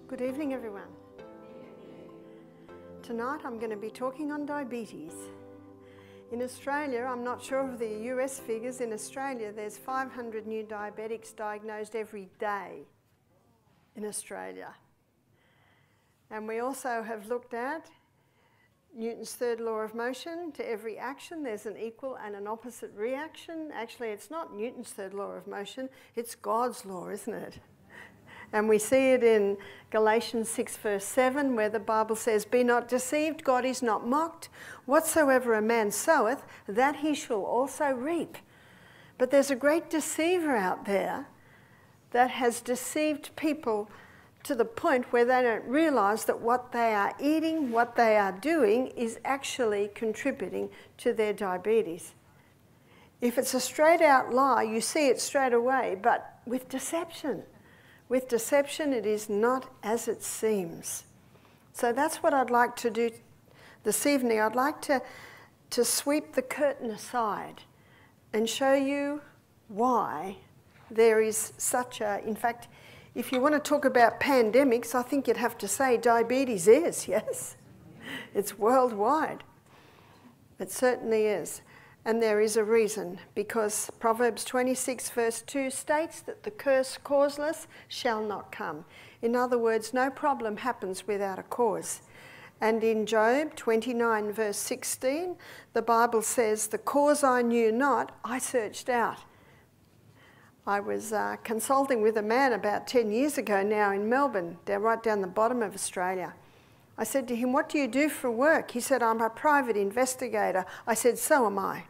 Good evening, everyone. Tonight I'm going to be talking on diabetes. In Australia, I'm not sure of the US figures, in Australia there's 500 new diabetics diagnosed every day in Australia. And we also have looked at Newton's third law of motion. To every action there's an equal and an opposite reaction. Actually, it's not Newton's third law of motion, it's God's law, isn't it? And we see it in Galatians 6 verse 7, where the Bible says, "Be not deceived, God is not mocked. Whatsoever a man soweth, that he shall also reap." But there's a great deceiver out there that has deceived people to the point where they don't realise that what they are eating, what they are doing, is actually contributing to their diabetes. If it's a straight out lie, you see it straight away, but with deception. With deception, it is not as it seems. So that's what I'd like to do this evening. I'd like to sweep the curtain aside and show you why there is such a... In fact, if you want to talk about pandemics, I think you'd have to say diabetes is, yes? It's worldwide. It certainly is. And there is a reason, because Proverbs 26 verse 2 states that the curse causeless shall not come. In other words, no problem happens without a cause. And in Job 29 verse 16, the Bible says, "The cause I knew not, I searched out." I was consulting with a man about 10 years ago now in Melbourne, right down the bottom of Australia. I said to him, "What do you do for work?" He said, "I'm a private investigator." I said, "So am I."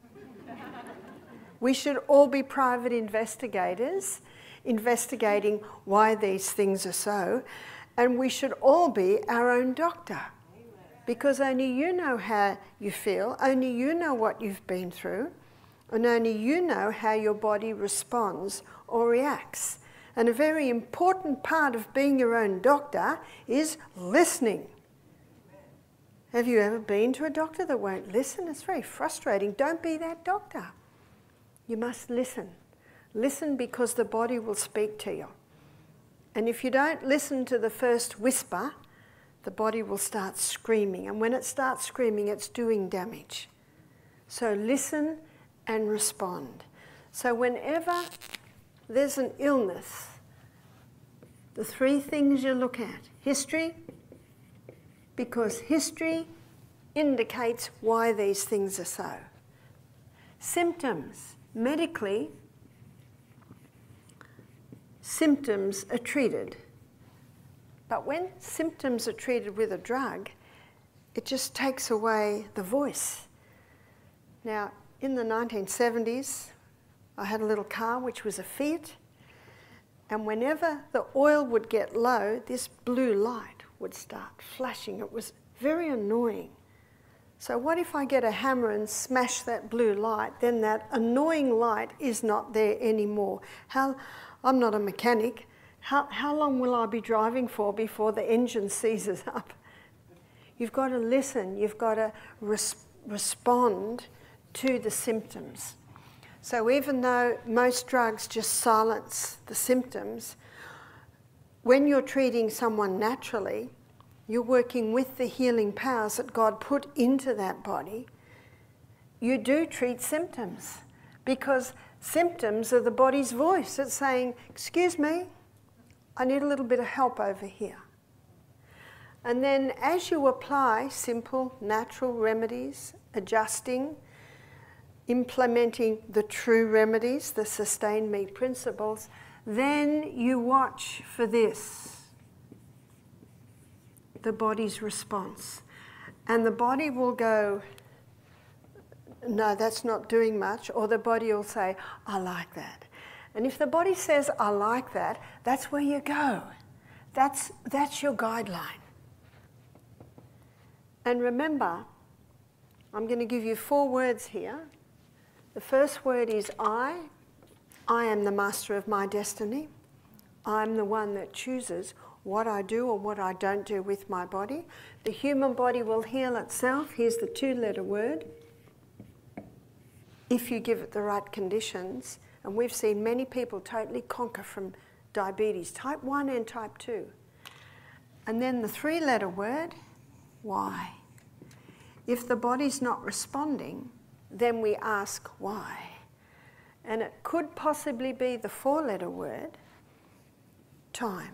We should all be private investigators, investigating why these things are so, and we should all be our own doctor, because only you know how you feel, only you know what you've been through, and only you know how your body responds or reacts. And a very important part of being your own doctor is listening. Have you ever been to a doctor that won't listen? It's very frustrating. Don't be that doctor. You must listen. Listen, because the body will speak to you. And if you don't listen to the first whisper, the body will start screaming. And when it starts screaming, it's doing damage. So listen and respond. So whenever there's an illness, the three things you look at: history, because history indicates why these things are so. Symptoms. Medically, symptoms are treated. But when symptoms are treated with a drug, it just takes away the voice. Now, in the 1970s, I had a little car which was a Fiat, and whenever the oil would get low, this blue light would start flashing. It was very annoying. So what if I get a hammer and smash that blue light? Then that annoying light is not there anymore. I'm not a mechanic. How long will I be driving for before the engine seizes up? You've got to listen. You've got to respond to the symptoms. So even though most drugs just silence the symptoms, when you're treating someone naturally, you're working with the healing powers that God put into that body. You do treat symptoms, because symptoms are the body's voice. It's saying, "Excuse me, I need a little bit of help over here." And then as you apply simple, natural remedies, adjusting, implementing the true remedies, the Sustain Me principles, then you watch for this: the body's response. And the body will go, "No, that's not doing much," or the body will say, "I like that." And if the body says, "I like that," that's where you go. That's your guideline. And remember, I'm going to give you 4 words here. The first word is I. I am the master of my destiny. I'm the one that chooses what I do or what I don't do with my body. The human body will heal itself. Here's the 2-letter word. If you give it the right conditions. And we've seen many people totally conquer from diabetes, type 1 and type 2. And then the 3-letter word, why. If the body's not responding, then we ask why. And it could possibly be the 4-letter word, time.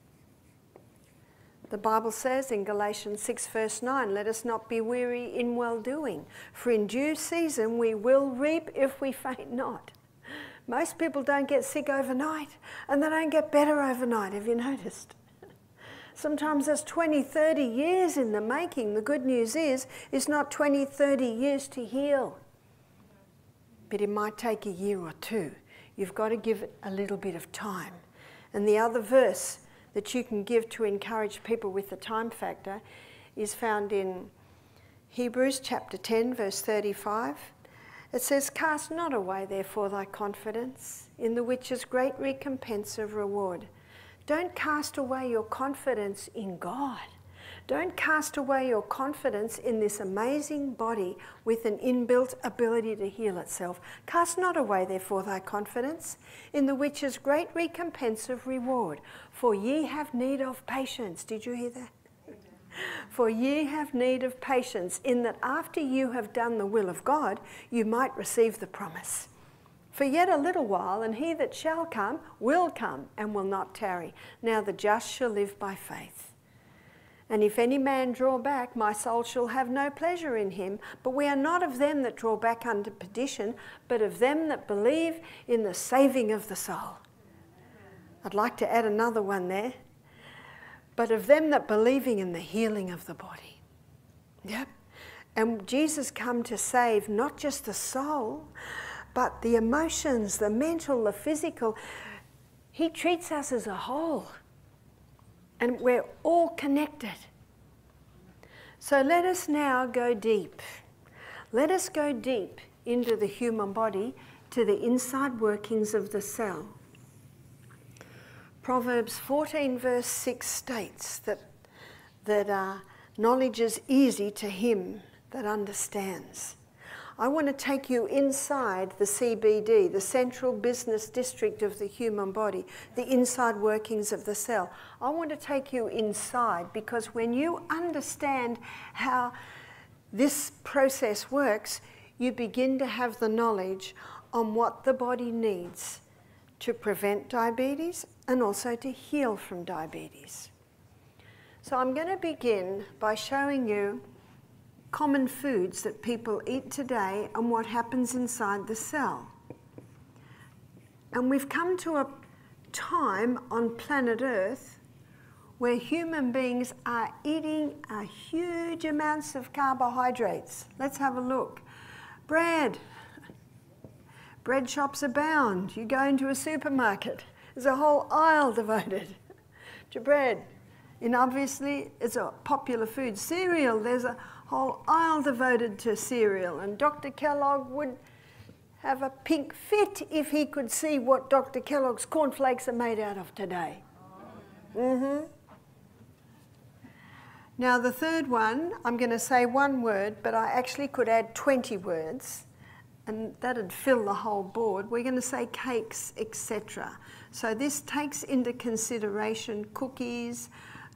The Bible says in Galatians 6 verse 9, let us not be weary in well-doing, for in due season we will reap if we faint not. Most people don't get sick overnight, and they don't get better overnight, have you noticed? Sometimes it's 20, 30 years in the making. The good news is, it's not 20, 30 years to heal. But it might take a year or two. You've got to give it a little bit of time. And the other verse that you can give to encourage people with the time factor is found in Hebrews chapter 10, verse 35. It says, cast not away therefore thy confidence, in the which is great recompense of reward. Don't cast away your confidence in God. Don't cast away your confidence in this amazing body with an inbuilt ability to heal itself. Cast not away therefore thy confidence, in the which is great recompense of reward. For ye have need of patience. Did you hear that? For ye have need of patience, in that after you have done the will of God, you might receive the promise. For yet a little while, and he that shall come will come, and will not tarry. Now the just shall live by faith. And if any man draw back, my soul shall have no pleasure in him. But we are not of them that draw back unto perdition, but of them that believe in the saving of the soul. I'd like to add another one there. But of them that believing in the healing of the body. Yep. And Jesus come to save not just the soul, but the emotions, the mental, the physical. He treats us as a whole. And we're all connected. So let us now go deep. Let us go deep into the human body, to the inside workings of the cell. Proverbs 14 verse 6 states that knowledge is easy to him that understands. I want to take you inside the CBD, the central business district of the human body, the inside workings of the cell. I want to take you inside, because when you understand how this process works, you begin to have the knowledge on what the body needs to prevent diabetes and also to heal from diabetes. So I'm going to begin by showing you common foods that people eat today and what happens inside the cell. And we've come to a time on planet Earth where human beings are eating a huge amounts of carbohydrates. Let's have a look. Bread. Bread shops abound. You go into a supermarket, there's a whole aisle devoted to bread. And obviously it's a popular food. Cereal, there's a whole aisle devoted to cereal. And Dr. Kellogg would have a pink fit if he could see what Dr. Kellogg's cornflakes are made out of today. Now the third one, I'm going to say one word, but I actually could add 20 words, and that'd fill the whole board. We're going to say cakes, etc. So this takes into consideration cookies,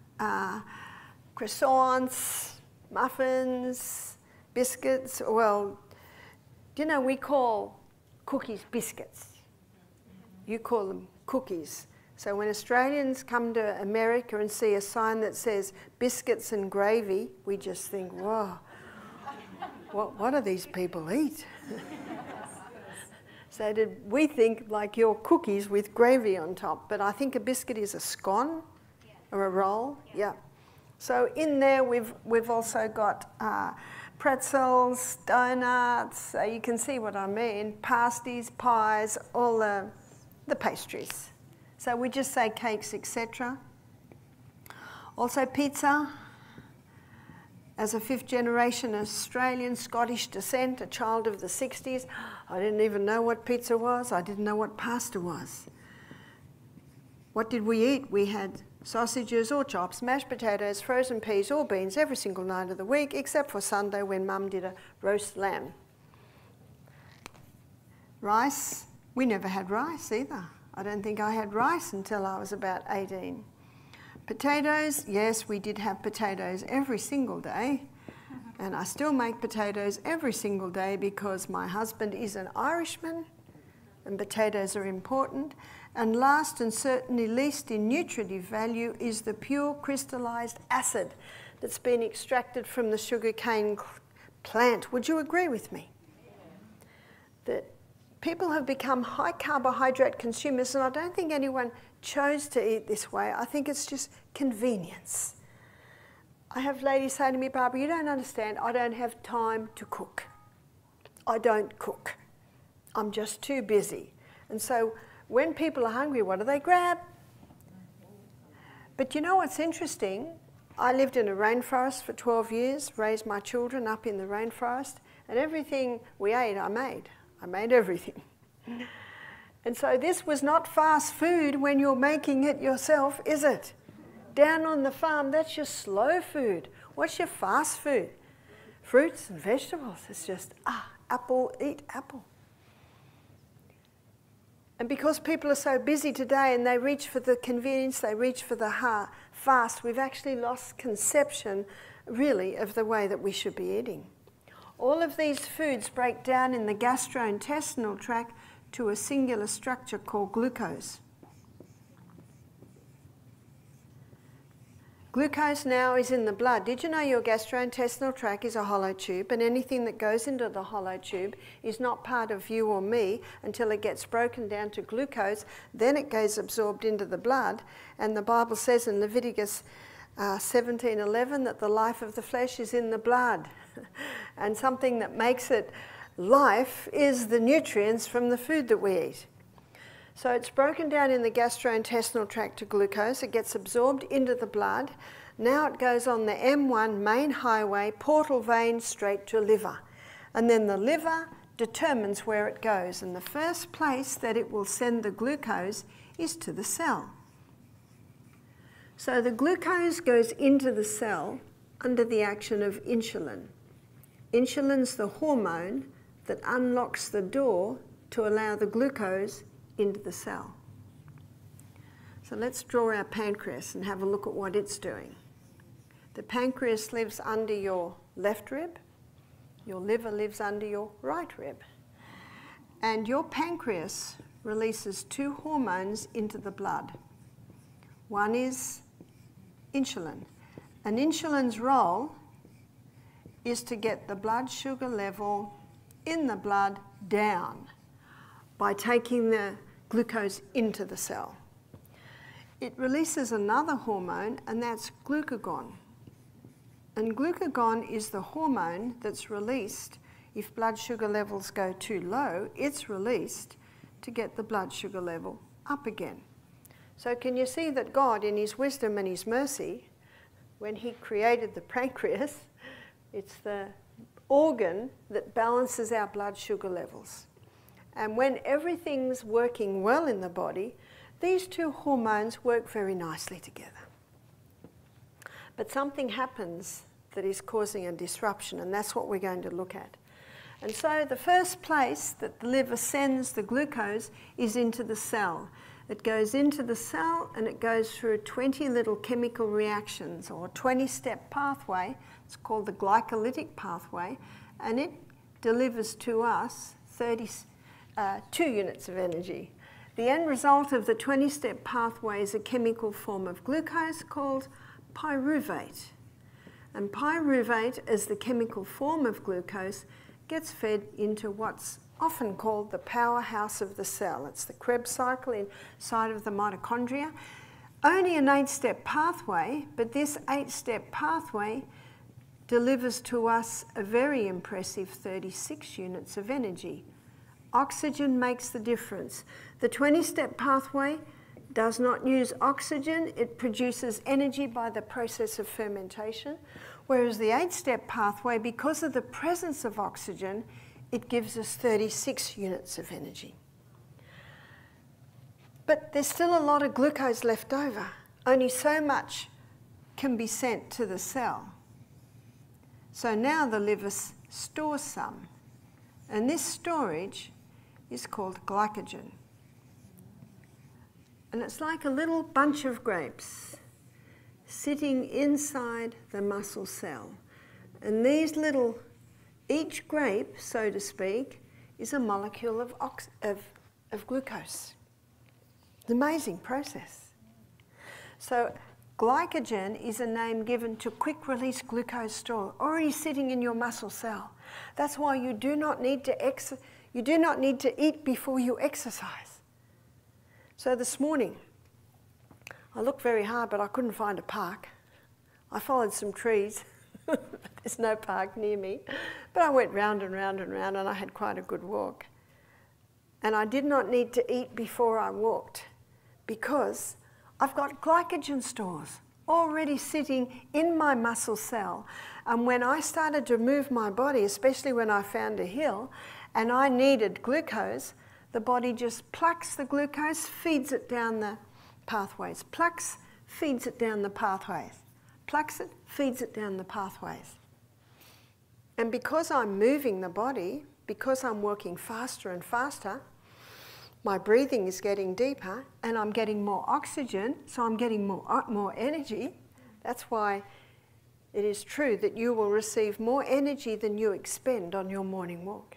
croissants, muffins, biscuits. Well, do you know we call cookies biscuits? You call them cookies. So when Australians come to America and see a sign that says biscuits and gravy, we just think, whoa, what do these people eat? So we think like your cookies with gravy on top, but I think a biscuit is a scone or a roll. Yeah. So in there we've also got pretzels, donuts, so you can see what I mean, pasties, pies, all the pastries. So we just say cakes, etc. Also pizza. As a fifth-generation Australian, Scottish descent, a child of the 60s, I didn't even know what pizza was. I didn't know what pasta was. What did we eat? We had sausages or chops, mashed potatoes, frozen peas or beans every single night of the week, except for Sunday when Mum did a roast lamb. Rice, we never had rice either. I don't think I had rice until I was about 18. Potatoes, yes, we did have potatoes every single day. And I still make potatoes every single day because my husband is an Irishman and potatoes are important. And last and certainly least in nutritive value is the pure crystallized acid that's been extracted from the sugarcane plant. Would you agree with me? That people have become high carbohydrate consumers, and I don't think anyone chose to eat this way. I think it's just convenience. I have ladies say to me, Barbara, you don't understand, I don't have time to cook. I don't cook. I'm just too busy. And so when people are hungry, what do they grab? But you know what's interesting? I lived in a rainforest for 12 years, raised my children up in the rainforest, and everything we ate, I made. I made everything. And so this was not fast food when you're making it yourself, is it? Down on the farm, that's your slow food. What's your fast food? Fruits and vegetables. It's just, apple, eat apple. And because people are so busy today and they reach for the convenience, they reach for the fast, we've actually lost conception, really, of the way that we should be eating. All of these foods break down in the gastrointestinal tract to a singular structure called glucose. Glucose now is in the blood. Did you know your gastrointestinal tract is a hollow tube, and anything that goes into the hollow tube is not part of you or me until it gets broken down to glucose, then it goes absorbed into the blood. And the Bible says in Leviticus 17:11 that the life of the flesh is in the blood. And something that makes it life is the nutrients from the food that we eat. So it's broken down in the gastrointestinal tract to glucose. It gets absorbed into the blood. Now it goes on the M1 main highway, portal vein, straight to liver. And then the liver determines where it goes. And the first place that it will send the glucose is to the cell. So the glucose goes into the cell under the action of insulin. Insulin's the hormone that unlocks the door to allow the glucose into the cell. So let's draw our pancreas and have a look at what it's doing. The pancreas lives under your left rib. Your liver lives under your right rib. And your pancreas releases two hormones into the blood. One is insulin. And insulin's role is to get the blood sugar level in the blood down by taking the glucose into the cell. It releases another hormone, and that's glucagon. And glucagon is the hormone that's released if blood sugar levels go too low. It's released to get the blood sugar level up again. So can you see that God, in his wisdom and his mercy, when he created the pancreas, it's the organ that balances our blood sugar levels. And when everything's working well in the body, these two hormones work very nicely together. But something happens that is causing a disruption, and that's what we're going to look at. And so the first place that the liver sends the glucose is into the cell. It goes into the cell and it goes through 20 little chemical reactions, or 20-step pathway. It's called the glycolytic pathway, and it delivers to us 2 units of energy. The end result of the 20-step pathway is a chemical form of glucose called pyruvate. And pyruvate, as the chemical form of glucose, gets fed into what's often called the powerhouse of the cell. It's the Krebs cycle inside of the mitochondria. Only an 8-step pathway, but this 8-step pathway delivers to us a very impressive 36 units of energy. Oxygen makes the difference. The 20-step pathway does not use oxygen. It produces energy by the process of fermentation, whereas the 8-step pathway, because of the presence of oxygen, it gives us 36 units of energy. But there's still a lot of glucose left over. Only so much can be sent to the cell. So now the liver stores some, and this storage is called glycogen. And it's like a little bunch of grapes. sitting inside the muscle cell. And these little, each grape, so to speak, is a molecule of glucose. It's an amazing process. So glycogen is a name given to quick-release glucose store, already sitting in your muscle cell. That's why you do not need to eat before you exercise. So this morning, I looked very hard, but I couldn't find a park. I followed some trees. There's no park near me. But I went round and round and round, and I had quite a good walk. And I did not need to eat before I walked, because I've got glycogen stores already sitting in my muscle cell. And when I started to move my body, especially when I found a hill, and I needed glucose, the body just plucks the glucose, feeds it down the pathways. Plucks, feeds it down the pathways. Plucks it, feeds it down the pathways. And because I'm moving the body, because I'm working faster and faster, my breathing is getting deeper and I'm getting more oxygen, so I'm getting more energy. That's why it is true that you will receive more energy than you expend on your morning walk.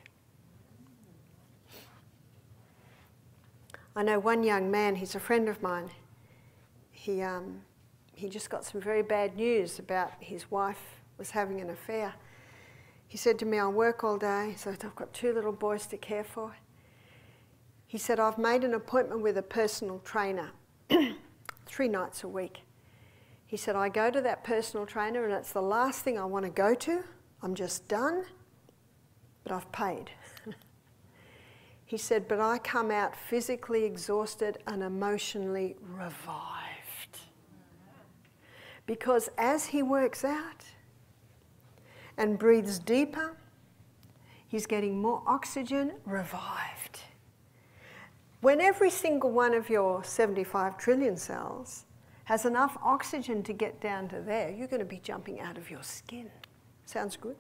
I know one young man, he's a friend of mine, he just got some very bad news about his wife was having an affair. He said to me, I work all day, so I've got 2 little boys to care for. He said, I've made an appointment with a personal trainer 3 nights a week. He said, I go to that personal trainer and it's the last thing I want to go to. I'm just done, but I've paid. He said, but I come out physically exhausted and emotionally revived. Because as he works out and breathes deeper, he's getting more oxygen, revived. When every single one of your 75 trillion cells has enough oxygen to get down to there, you're going to be jumping out of your skin. Sounds good?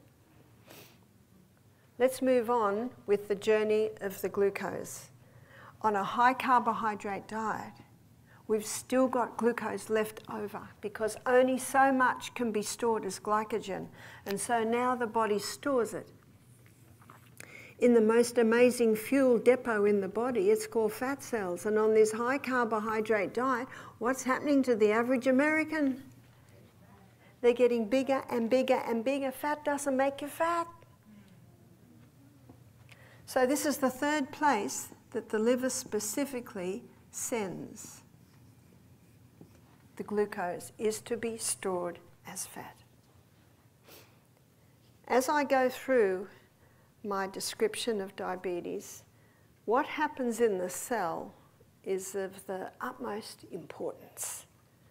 Let's move on with the journey of the glucose. On a high carbohydrate diet, we've still got glucose left over because only so much can be stored as glycogen. And so now the body stores it in the most amazing fuel depot in the body. It's called fat cells. And on this high carbohydrate diet, what's happening to the average American? They're getting bigger and bigger and bigger. Fat doesn't make you fat. So this is the 3rd place that the liver specifically sends the glucose, is to be stored as fat. As I go through my description of diabetes, what happens in the cell is of the utmost importance.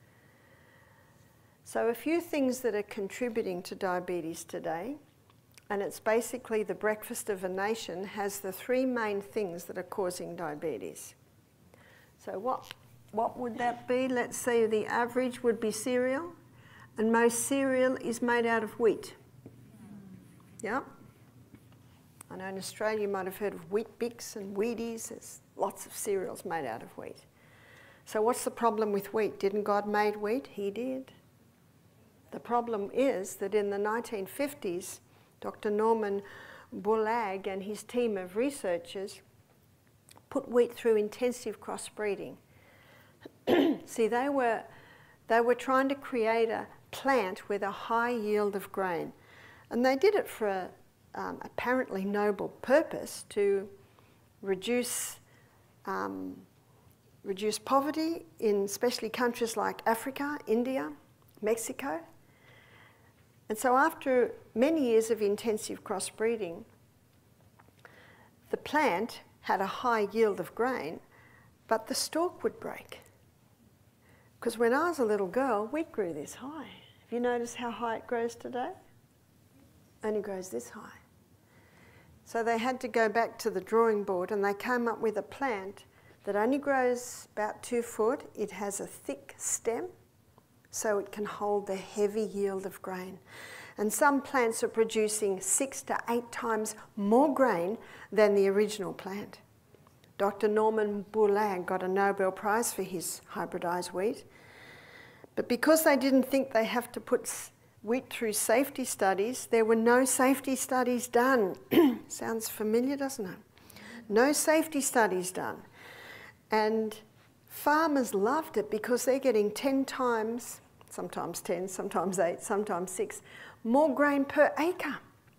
So a few things that are contributing to diabetes today, and it's basically the breakfast of a nation has the 3 main things that are causing diabetes. So what would that be? Let's say the average would be cereal, and most cereal is made out of wheat. Yeah? I know in Australia you might have heard of Wheat Bix and Wheaties. There's lots of cereals made out of wheat. So what's the problem with wheat? Didn't God make wheat? He did. The problem is that in the 1950s, Dr. Norman Borlaug and his team of researchers put wheat through intensive crossbreeding. See, they were trying to create a plant with a high yield of grain. And they did it for a apparently noble purpose, to reduce poverty in especially countries like Africa, India, Mexico. And so after many years of intensive crossbreeding, the plant had a high yield of grain, but the stalk would break. Because when I was a little girl, wheat grew this high. Have you noticed how high it grows today? Only grows this high. So they had to go back to the drawing board, and they came up with a plant that only grows about 2 foot. It has a thick stem, so it can hold the heavy yield of grain. And some plants are producing 6 to 8 times more grain than the original plant. Dr. Norman Borlaug got a Nobel Prize for his hybridized wheat But because they didn't think they have to put wheat through safety studies, there were no safety studies done. Sounds familiar, doesn't it? No safety studies done. And farmers loved it because they're getting 10 times, sometimes 10, sometimes 8, sometimes 6, more grain per acre.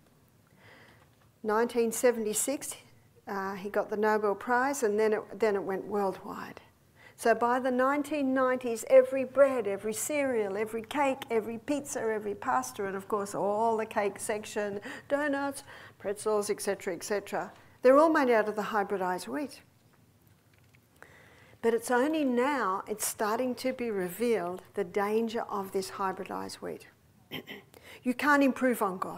1976, he got the Nobel Prize, and then it went worldwide. So by the 1990s, every bread, every cereal, every cake, every pizza, every pasta, and of course all the cake section, donuts, pretzels, etc., they're all made out of the hybridized wheat. But it's only now it's starting to be revealed the danger of this hybridized wheat. You can't improve on God.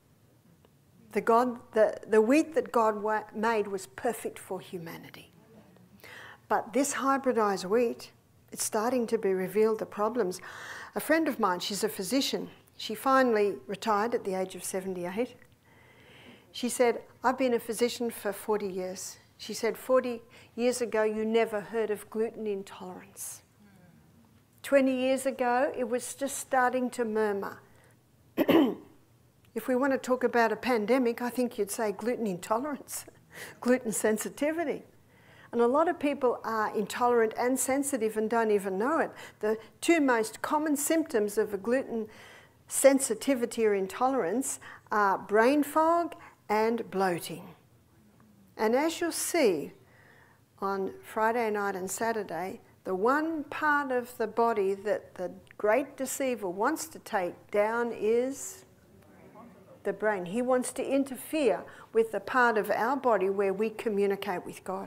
The wheat that God made was perfect for humanity. But this hybridized wheat, it's starting to be revealed the problems. A friend of mine, she's a physician. She finally retired at the age of 78. She said, I've been a physician for 40 years. She said, 40 years ago, you never heard of gluten intolerance. 20 years ago, it was just starting to murmur. If we want to talk about a pandemic, I think you'd say gluten intolerance, gluten sensitivity. And a lot of people are intolerant and sensitive and don't even know it. The two most common symptoms of a gluten sensitivity or intolerance are brain fog and bloating. And as you'll see on Friday night and Saturday, the one part of the body that the great deceiver wants to take down is the brain. He wants to interfere with the part of our body where we communicate with God.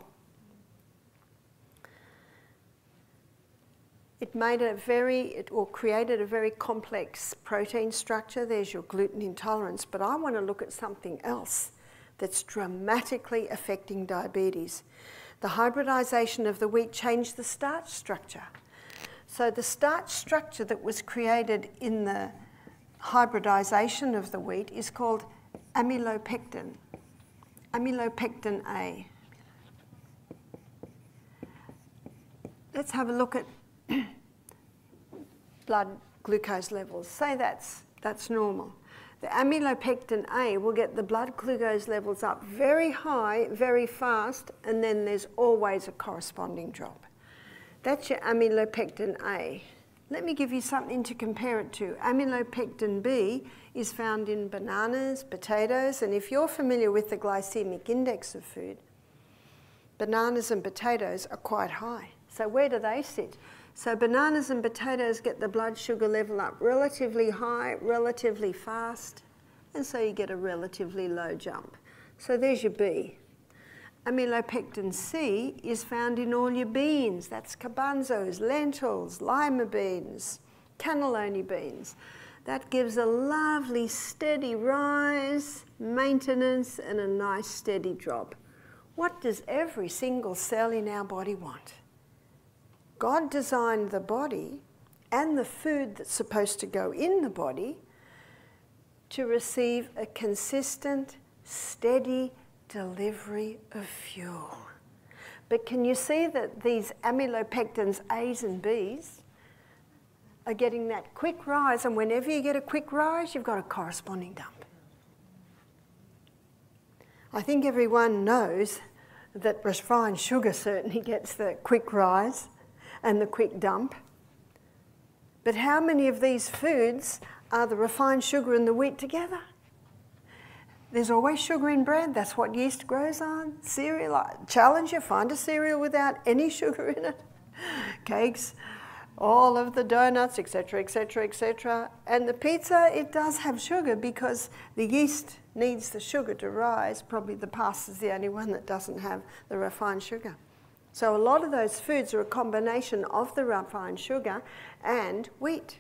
It created a very complex protein structure. There's your gluten intolerance. But I want to look at something else that's dramatically affecting diabetes. The hybridization of the wheat changed the starch structure. So the starch structure that was created in the hybridization of the wheat is called amylopectin, amylopectin A. Let's have a look at blood glucose levels. Say that's normal. The amylopectin A will get the blood glucose levels up very high, very fast, and then there's always a corresponding drop. That's your amylopectin A. Let me give you something to compare it to. Amylopectin B is found in bananas, potatoes, and if you're familiar with the glycemic index of food, bananas and potatoes are quite high. So where do they sit? So bananas and potatoes get the blood sugar level up relatively high, relatively fast, and so you get a relatively low jump. So there's your B. Amylopectin C is found in all your beans. That's garbanzos, lentils, lima beans, cannellini beans. That gives a lovely steady rise, maintenance, and a nice steady drop. What does every single cell in our body want? God designed the body and the food that's supposed to go in the body to receive a consistent, steady delivery of fuel. But can you see that these amylopectins A's and B's are getting that quick rise, and whenever you get a quick rise, you've got a corresponding dump. I think everyone knows that refined sugar certainly gets the quick rise and the quick dump. But how many of these foods are the refined sugar and the wheat together? There's always sugar in bread. That's what yeast grows on. Cereal, I challenge you, find a cereal without any sugar in it. Cakes, all of the donuts, etc., etc., etc. And the pizza, it does have sugar because the yeast needs the sugar to rise. Probably the pasta's the only one that doesn't have the refined sugar. So a lot of those foods are a combination of the refined sugar and wheat.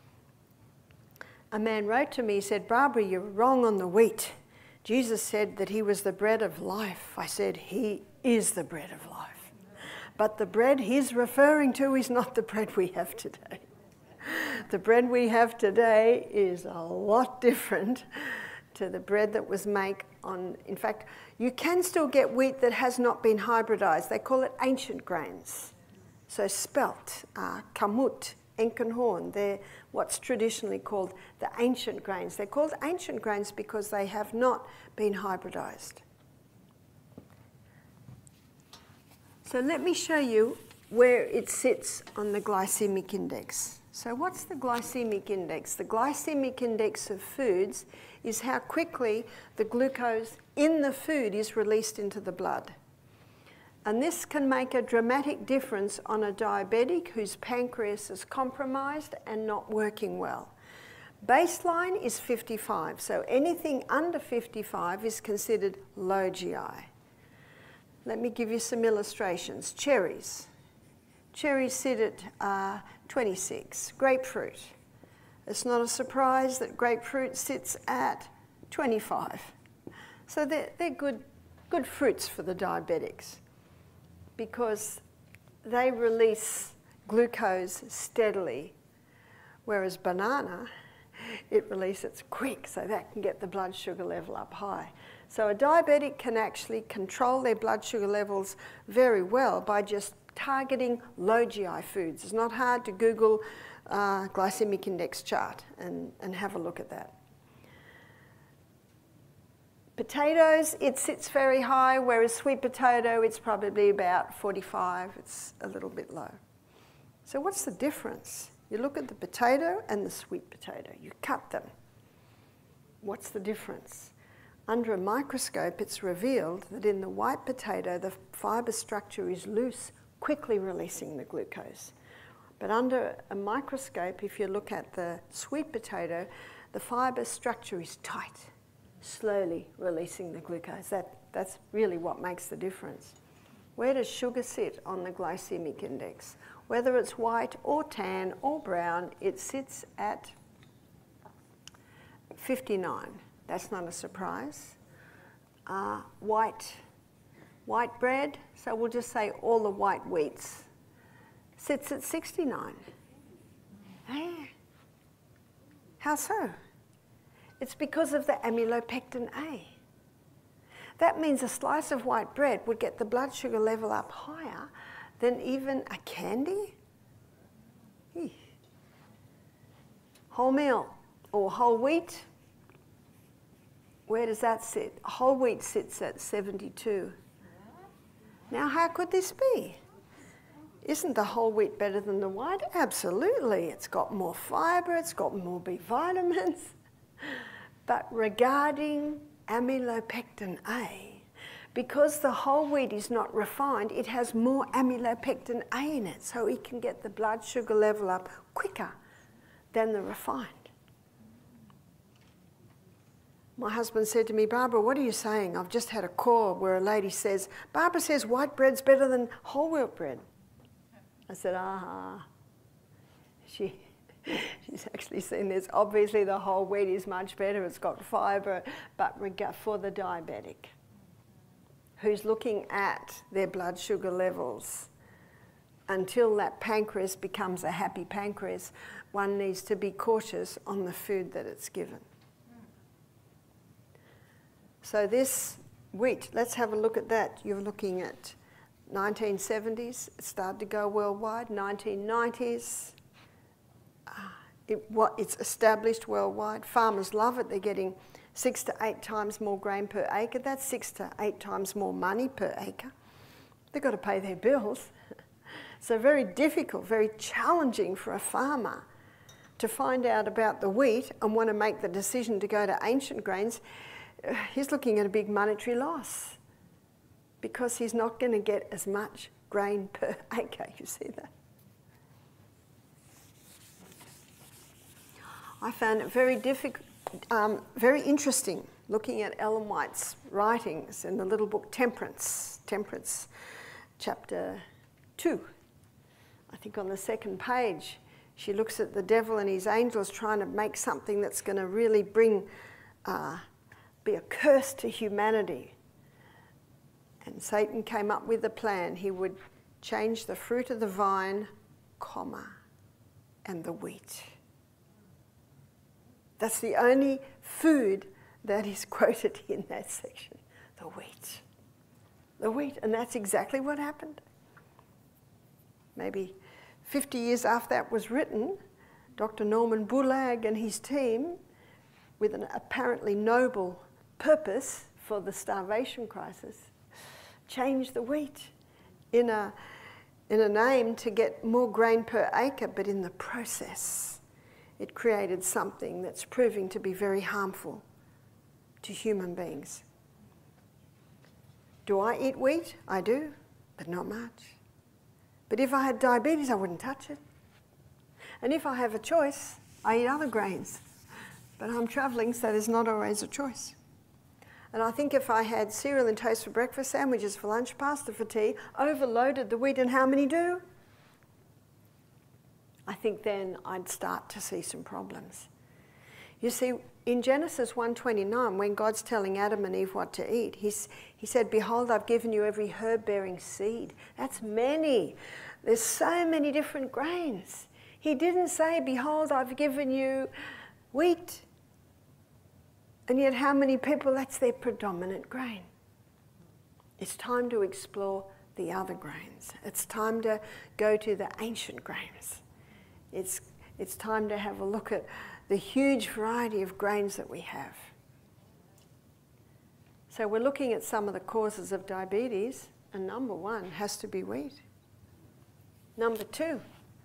A man wrote to me, he said, Barbara, you're wrong on the wheat. Jesus said that he was the bread of life. I said, he is the bread of life. But the bread he's referring to is not the bread we have today. The bread we have today is a lot different to the bread that was made on, in fact, you can still get wheat that has not been hybridized. They call it ancient grains. So spelt, kamut, Enkenhorn. They're what's traditionally called the ancient grains. They're called ancient grains because they have not been hybridized. So let me show you where it sits on the glycemic index. So what's the glycemic index? The glycemic index of foods is how quickly the glucose in the food is released into the blood. And this can make a dramatic difference on a diabetic whose pancreas is compromised and not working well. Baseline is 55, so anything under 55 is considered low GI. Let me give you some illustrations. Cherries. Cherries sit at 26. Grapefruit. It's not a surprise that grapefruit sits at 25. So they're good fruits for the diabetics because they release glucose steadily, whereas banana, it releases quick, so that can get the blood sugar level up high. So a diabetic can actually control their blood sugar levels very well by just targeting low GI foods. It's not hard to Google glycemic index chart and have a look at that. Potatoes, it sits very high, whereas sweet potato, it's probably about 45. It's a little bit low. So what's the difference? You look at the potato and the sweet potato. You cut them. What's the difference? Under a microscope, it's revealed that in the white potato, the fibre structure is loose, quickly releasing the glucose. But under a microscope, if you look at the sweet potato, the fibre structure is tight, slowly releasing the glucose. That's really what makes the difference. Where does sugar sit on the glycemic index? Whether it's white or tan or brown, it sits at 59. That's not a surprise. White bread, so we'll just say all the white wheats, sits at 69. Hey. How so? It's because of the amylopectin A. That means a slice of white bread would get the blood sugar level up higher than even a candy. Eesh. Wholemeal or whole wheat, where does that sit? Whole wheat sits at 72. Now, how could this be? Isn't the whole wheat better than the white? Absolutely. It's got more fibre, it's got more B vitamins. But regarding amylopectin A, because the whole wheat is not refined, it has more amylopectin A in it, so it can get the blood sugar level up quicker than the refined. My husband said to me, Barbara, what are you saying? I've just had a call where a lady says, Barbara says white bread's better than whole wheat bread. I said, She's actually seen this. Obviously the whole wheat is much better. It's got fibre, but for the diabetic who's looking at their blood sugar levels, until that pancreas becomes a happy pancreas, one needs to be cautious on the food that it's given. So this wheat, let's have a look at that. You're looking at 1970s, it started to go worldwide, 1990s, it's established worldwide. Farmers love it. They're getting 6 to 8 times more grain per acre. That's 6 to 8 times more money per acre. They've got to pay their bills. So very difficult, very challenging for a farmer to find out about the wheat and want to make the decision to go to ancient grains. He's looking at a big monetary loss because he's not going to get as much grain per acre. You see that? I found it very difficult, very interesting looking at Ellen White's writings in the little book Temperance chapter 2. I think on the second page, she looks at the devil and his angels trying to make something that's going to really be a curse to humanity. And Satan came up with a plan. He would change the fruit of the vine, and the wheat. That's the only food that is quoted in that section, the wheat. The wheat, and that's exactly what happened. Maybe 50 years after that was written, Dr. Norman Bulag and his team, with an apparently noble purpose for the starvation crisis, changed the wheat in an aim to get more grain per acre, but in the process, it created something that's proving to be very harmful to human beings. Do I eat wheat? I do, but not much. But if I had diabetes, I wouldn't touch it. And if I have a choice, I eat other grains. But I'm travelling, so there's not always a choice. And I think if I had cereal and toast for breakfast, sandwiches for lunch, pasta for tea, overloaded the wheat, and how many do? I think then I'd start to see some problems. You see, in Genesis 1:29, when God's telling Adam and Eve what to eat, he said, "Behold, I've given you every herb-bearing seed." That's many. There's so many different grains. He didn't say, "Behold, I've given you wheat." And yet how many people, that's their predominant grain? It's time to explore the other grains. It's time to go to the ancient grains. It's time to have a look at the huge variety of grains that we have. So we're looking at some of the causes of diabetes, and number one has to be wheat. Number two,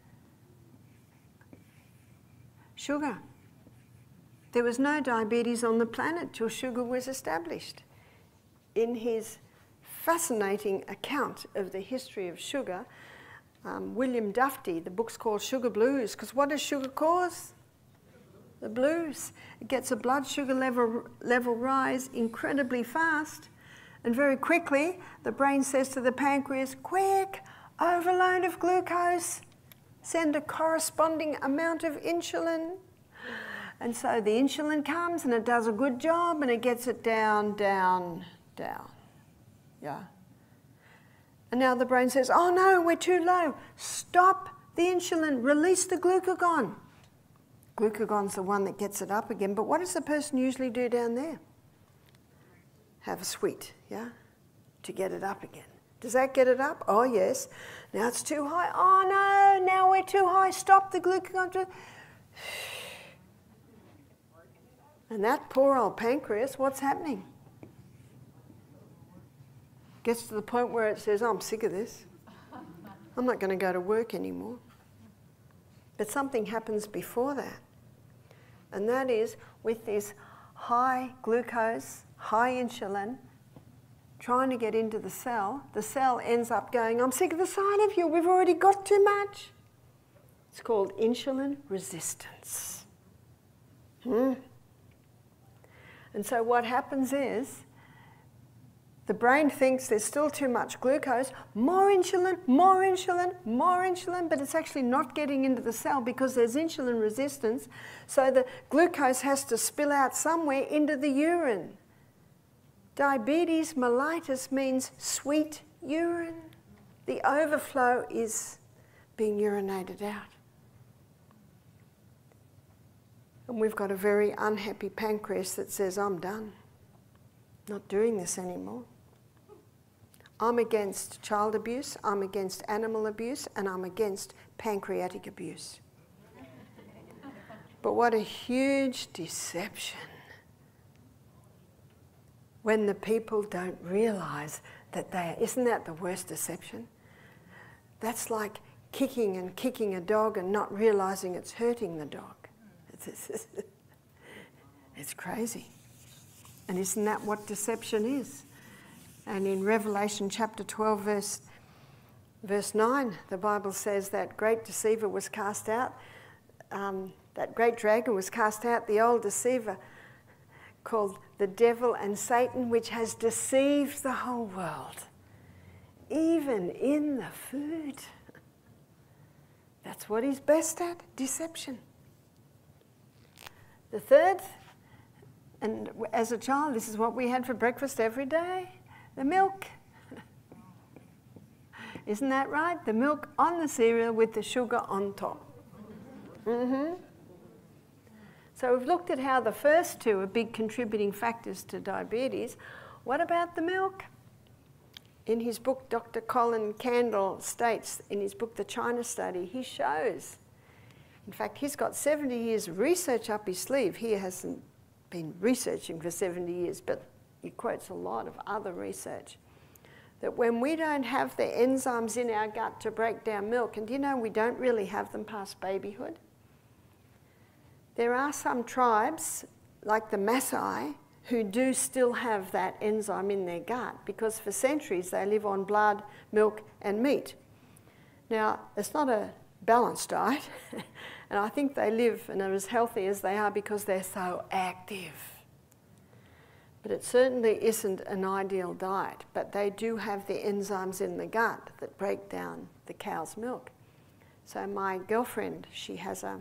sugar. There was no diabetes on the planet till sugar was established. In his fascinating account of the history of sugar, William Dufty, the book's called Sugar Blues, because what does sugar cause? The blues. It gets a blood sugar level rise incredibly fast, and very quickly the brain says to the pancreas, "Quick, overload of glucose, send a corresponding amount of insulin." And so the insulin comes and it does a good job and it gets it down, down, down. Yeah. And now the brain says, "Oh no, we're too low. Stop the insulin, release the glucagon." Glucagon's the one that gets it up again, but what does the person usually do down there? Have a sweet, yeah, to get it up again. Does that get it up? Oh yes. Now it's too high. Oh no, now we're too high. Stop the glucagon. And that poor old pancreas, what's happening? Gets to the point where it says, "I'm sick of this. I'm not going to go to work anymore." But something happens before that. And that is, with this high glucose, high insulin, trying to get into the cell ends up going, "I'm sick of the sight of you. We've already got too much." It's called insulin resistance. And so what happens is, the brain thinks there's still too much glucose, more insulin, more insulin, more insulin, but it's actually not getting into the cell because there's insulin resistance, so the glucose has to spill out somewhere into the urine. Diabetes mellitus means sweet urine. The overflow is being urinated out. And we've got a very unhappy pancreas that says, "I'm done. Not doing this anymore. I'm against child abuse, I'm against animal abuse, and I'm against pancreatic abuse." But what a huge deception when the people don't realise that isn't that the worst deception? That's like kicking a dog and not realising it's hurting the dog. It's crazy. And isn't that what deception is? And in Revelation chapter 12, verse 9, the Bible says that great deceiver was cast out, that great dragon was cast out, the old deceiver called the devil and Satan, which has deceived the whole world, even in the food. That's what he's best at, deception. The third, and as a child, this is what we had for breakfast every day, the milk. Isn't that right? The milk on the cereal with the sugar on top. So we've looked at how the first two are big contributing factors to diabetes. What about the milk? In his book, Dr. Colin Candle states, in his book, The China Study, he shows, in fact, he's got 70 years of research up his sleeve. He hasn't been researching for 70 years, but he quotes a lot of other research, that when we don't have the enzymes in our gut to break down milk, and do you know we don't really have them past babyhood? There are some tribes, like the Maasai, who do still have that enzyme in their gut because for centuries they live on blood, milk and meat. Now, it's not a balanced diet, and I think they live and are as healthy as they are because they're so active. But it certainly isn't an ideal diet, but they do have the enzymes in the gut that break down the cow's milk. So my girlfriend, she has an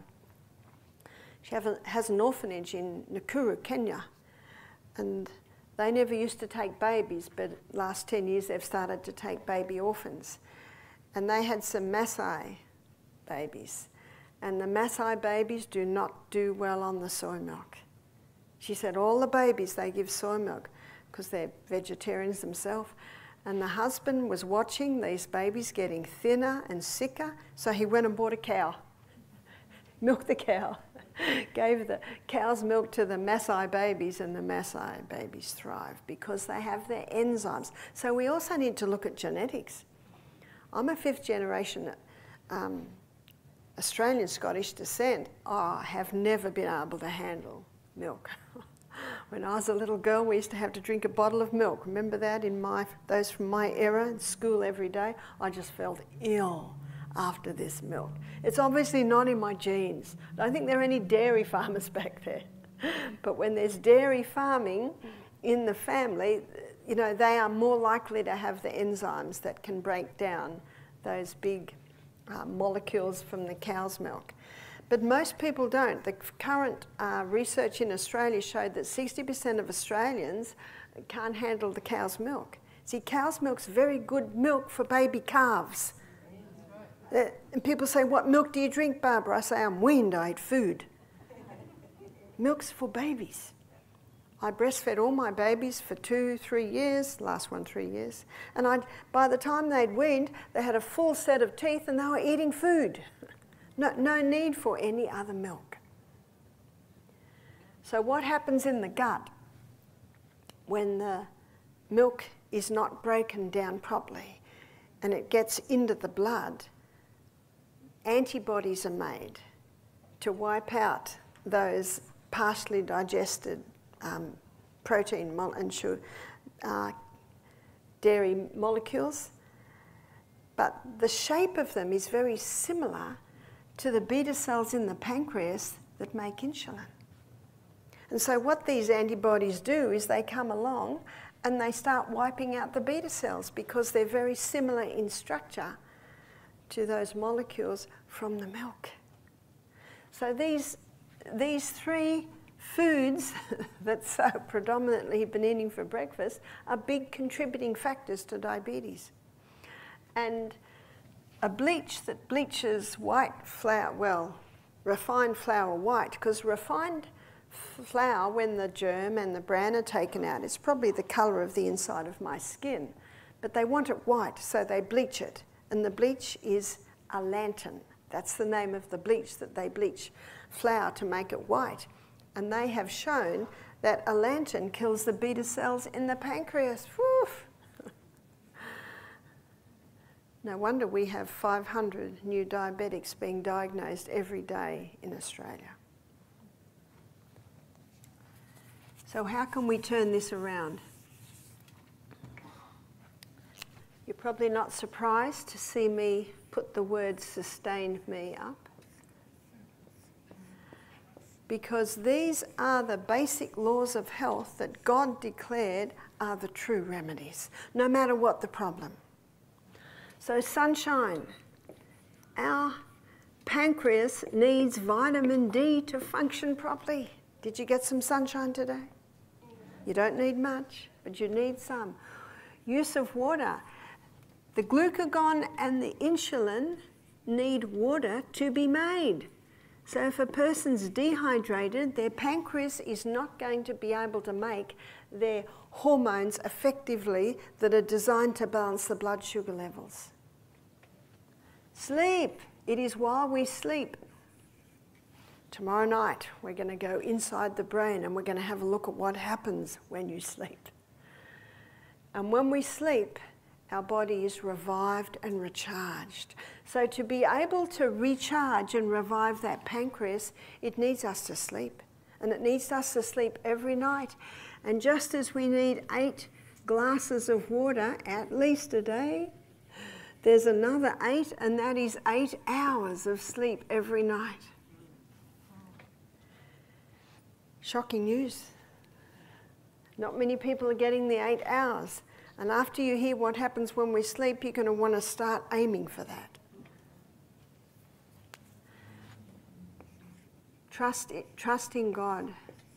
orphanage in Nakuru, Kenya, and they never used to take babies, but last 10 years they've started to take baby orphans. And they had some Maasai babies, and the Maasai babies do not do well on the soy milk. She said all the babies, they give soy milk because they're vegetarians themselves. And the husband was watching these babies getting thinner and sicker, so he went and bought a cow, milked the cow, gave the cow's milk to the Maasai babies, and the Maasai babies thrive because they have their enzymes. So we also need to look at genetics. I'm a fifth generation Australian Scottish descent. I have never been able to handle milk. When I was a little girl, we used to have to drink a bottle of milk. Remember that in those from my era in school every day? I just felt ill after this milk. It's obviously not in my genes. I don't think there are any dairy farmers back there. But when there's dairy farming in the family, you know, they are more likely to have the enzymes that can break down those big molecules from the cow's milk. But most people don't. The current research in Australia showed that 60% of Australians can't handle the cow's milk. See, cow's milk's very good milk for baby calves. And people say, what milk do you drink, Barbara? I say, I'm weaned, I eat food. Milk's for babies. I breastfed all my babies for 2-3 years, last one 3 years. And by the time they'd weaned, they had a full set of teeth and they were eating food. No need for any other milk. So what happens in the gut when the milk is not broken down properly and it gets into the blood? Antibodies are made to wipe out those partially digested protein and dairy molecules. But the shape of them is very similar to the beta cells in the pancreas that make insulin. And so what these antibodies do is they come along and they start wiping out the beta cells because they're very similar in structure to those molecules from the milk. So these three foods that so predominantly been eating for breakfast are big contributing factors to diabetes. And a bleach that bleaches white flour, well, refined flour white, because refined flour, when the germ and the bran are taken out, it's probably the colour of the inside of my skin. But they want it white, so they bleach it. And the bleach is allantoin. That's the name of the bleach that they bleach flour to make it white. And they have shown that allantoin kills the beta cells in the pancreas. Whew. No wonder we have 500 new diabetics being diagnosed every day in Australia. So how can we turn this around? You're probably not surprised to see me put the word "sustain me" up, because these are the basic laws of health that God declared are the true remedies, no matter what the problem. So sunshine. Our pancreas needs vitamin D to function properly. Did you get some sunshine today? You don't need much, but you need some. Use of water. The glucagon and the insulin need water to be made. So if a person's dehydrated, their pancreas is not going to be able to make their hormones effectively that are designed to balance the blood sugar levels. Sleep. It is while we sleep. Tomorrow night, we're going to go inside the brain and we're going to have a look at what happens when you sleep. And when we sleep, our body is revived and recharged. So to be able to recharge and revive that pancreas, it needs us to sleep. And it needs us to sleep every night. And just as we need 8 glasses of water at least a day, there's another 8, and that is 8 hours of sleep every night. Shocking news. Not many people are getting the 8 hours. And after you hear what happens when we sleep, you're going to want to start aiming for that. Trust in God.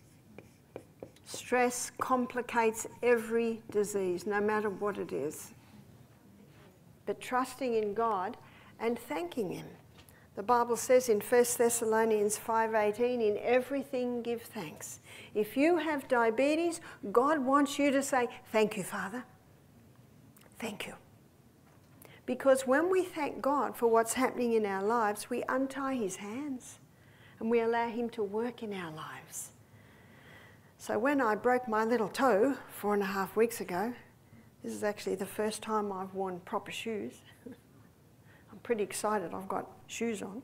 Stress complicates every disease, no matter what it is. But trusting in God and thanking Him. The Bible says in 1 Thessalonians 5:18, in everything give thanks. If you have diabetes, God wants you to say, thank you, Father. Thank you. Because when we thank God for what's happening in our lives, we untie His hands and we allow Him to work in our lives. So when I broke my little toe 4.5 weeks ago, this is actually the first time I've worn proper shoes. I'm pretty excited I've got shoes on.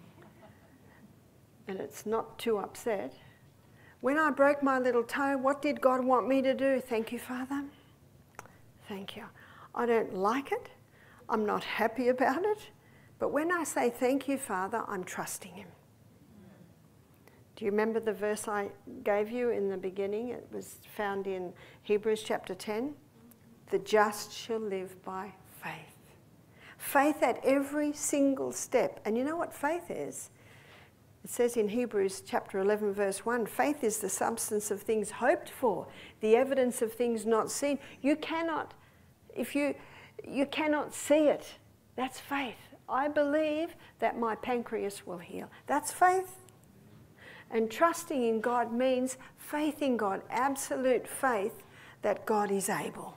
And it's not too upset. When I broke my little toe, what did God want me to do? Thank you, Father. Thank you. I don't like it. I'm not happy about it. But when I say thank you, Father, I'm trusting Him. Do you remember the verse I gave you in the beginning? It was found in Hebrews chapter 10. The just shall live by faith. Faith at every single step. And you know what faith is? It says in Hebrews chapter 11 verse 1, faith is the substance of things hoped for, the evidence of things not seen. You cannot, you cannot see it. That's faith. I believe that my pancreas will heal. That's faith. And trusting in God means faith in God, absolute faith that God is able.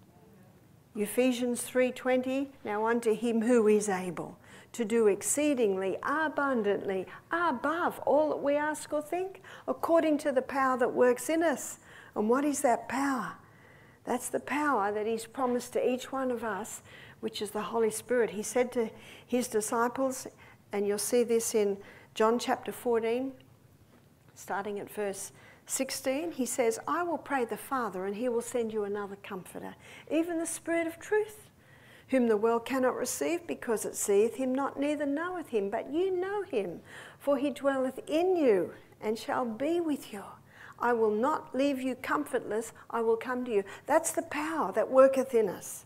Ephesians 3:20, now unto Him who is able to do exceedingly abundantly above all that we ask or think, according to the power that works in us. And what is that power? That's the power that He's promised to each one of us, which is the Holy Spirit. He said to His disciples, and you'll see this in John chapter 14, starting at verse 16, He says, I will pray the Father, and He will send you another comforter, even the Spirit of truth, whom the world cannot receive, because it seeth Him not, neither knoweth Him. But you know Him, for He dwelleth in you, and shall be with you. I will not leave you comfortless, I will come to you. That's the power that worketh in us,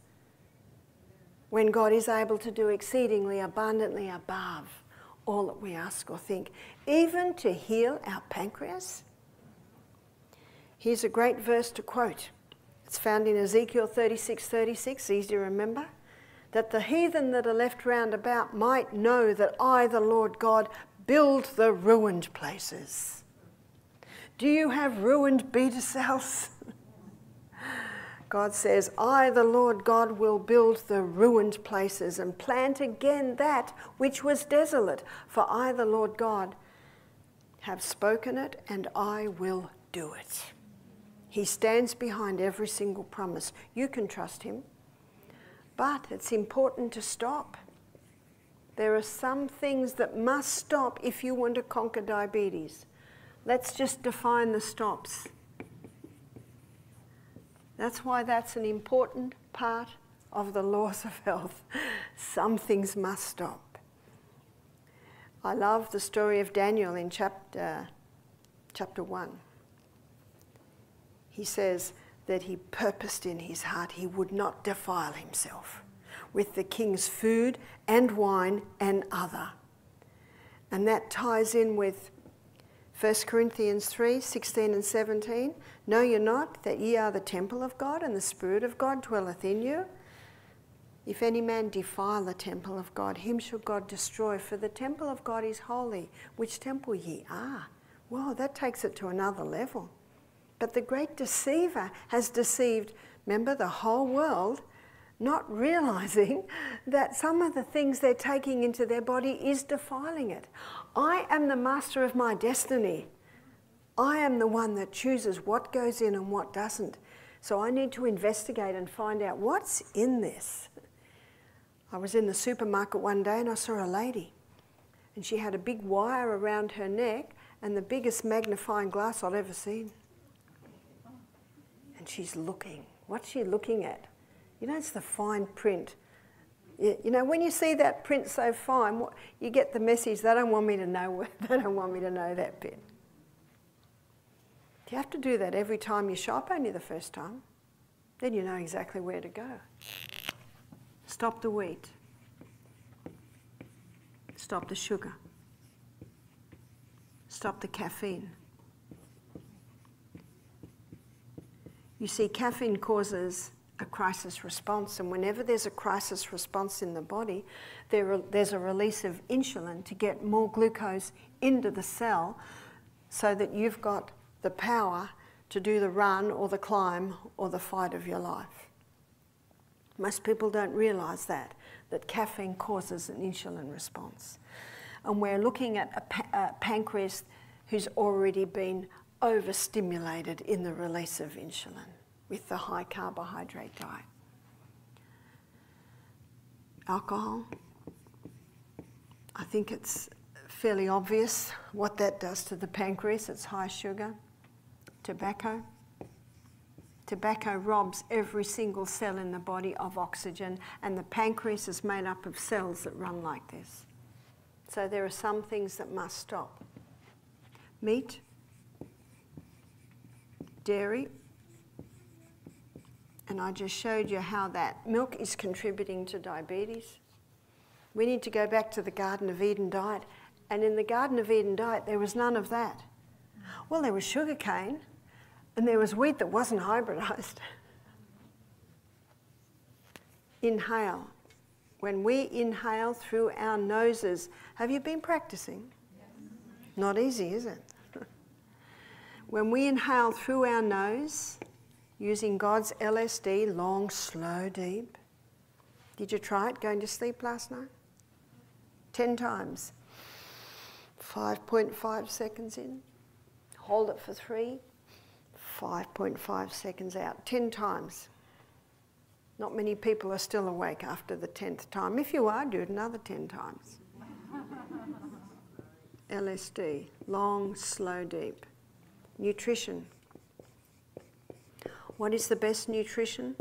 when God is able to do exceedingly abundantly above all that we ask or think, even to heal our pancreas. Here's a great verse to quote. It's found in Ezekiel 36:36, easy to remember. That the heathen that are left round about might know that I, the Lord God, build the ruined places. Do you have ruined beta cells? God says, I, the Lord God, will build the ruined places and plant again that which was desolate. For I, the Lord God, have spoken it, and I will do it. He stands behind every single promise. You can trust Him. But it's important to stop. There are some things that must stop if you want to conquer diabetes. Let's just define the stops. That's why that's an important part of the laws of health. Some things must stop. I love the story of Daniel in chapter 1. He says that he purposed in his heart he would not defile himself with the king's food and wine and other. And that ties in with 1 Corinthians 3:16 and 17. Know ye not that ye are the temple of God, and the Spirit of God dwelleth in you? If any man defile the temple of God, him shall God destroy, for the temple of God is holy, which temple ye are. Wow, that takes it to another level. But the great deceiver has deceived, remember, the whole world, not realizing that some of the things they're taking into their body is defiling it. I am the master of my destiny. I am the one that chooses what goes in and what doesn't. So I need to investigate and find out what's in this. I was in the supermarket one day and I saw a lady, and she had a big wire around her neck and the biggest magnifying glass I'd ever seen. And she's looking. What's she looking at? You know, it's the fine print. You know, when you see that print so fine, you get the message, they don't want me to know, they don't want me to know that bit. You have to do that every time you shop, only the first time. Then you know exactly where to go. Stop the wheat. Stop the sugar. Stop the caffeine. You see, caffeine causes a crisis response, and whenever there's a crisis response in the body, there's a release of insulin to get more glucose into the cell so that you've got the power to do the run or the climb or the fight of your life. Most people don't realise that caffeine causes an insulin response. And we're looking at a pancreas who's already been overstimulated in the release of insulin with the high carbohydrate diet. Alcohol, I think it's fairly obvious what that does to the pancreas. It's high sugar. Tobacco. Tobacco robs every single cell in the body of oxygen, and the pancreas is made up of cells that run like this. So there are some things that must stop. Meat, dairy, and I just showed you how that milk is contributing to diabetes. We need to go back to the Garden of Eden diet, and in the Garden of Eden diet there was none of that. Well, there was sugar cane, and there was wheat that wasn't hybridized. Inhale. When we inhale through our noses, have you been practicing? Yes. Not easy, is it? When we inhale through our nose, using God's LSD, long, slow, deep. Did you try it going to sleep last night? 10 times. 5.5 seconds in. Hold it for 3. 5.5 seconds out. 10 times. Not many people are still awake after the 10th time. If you are, do it another 10 times. LSD, long, slow, deep. Nutrition. What is the best nutrition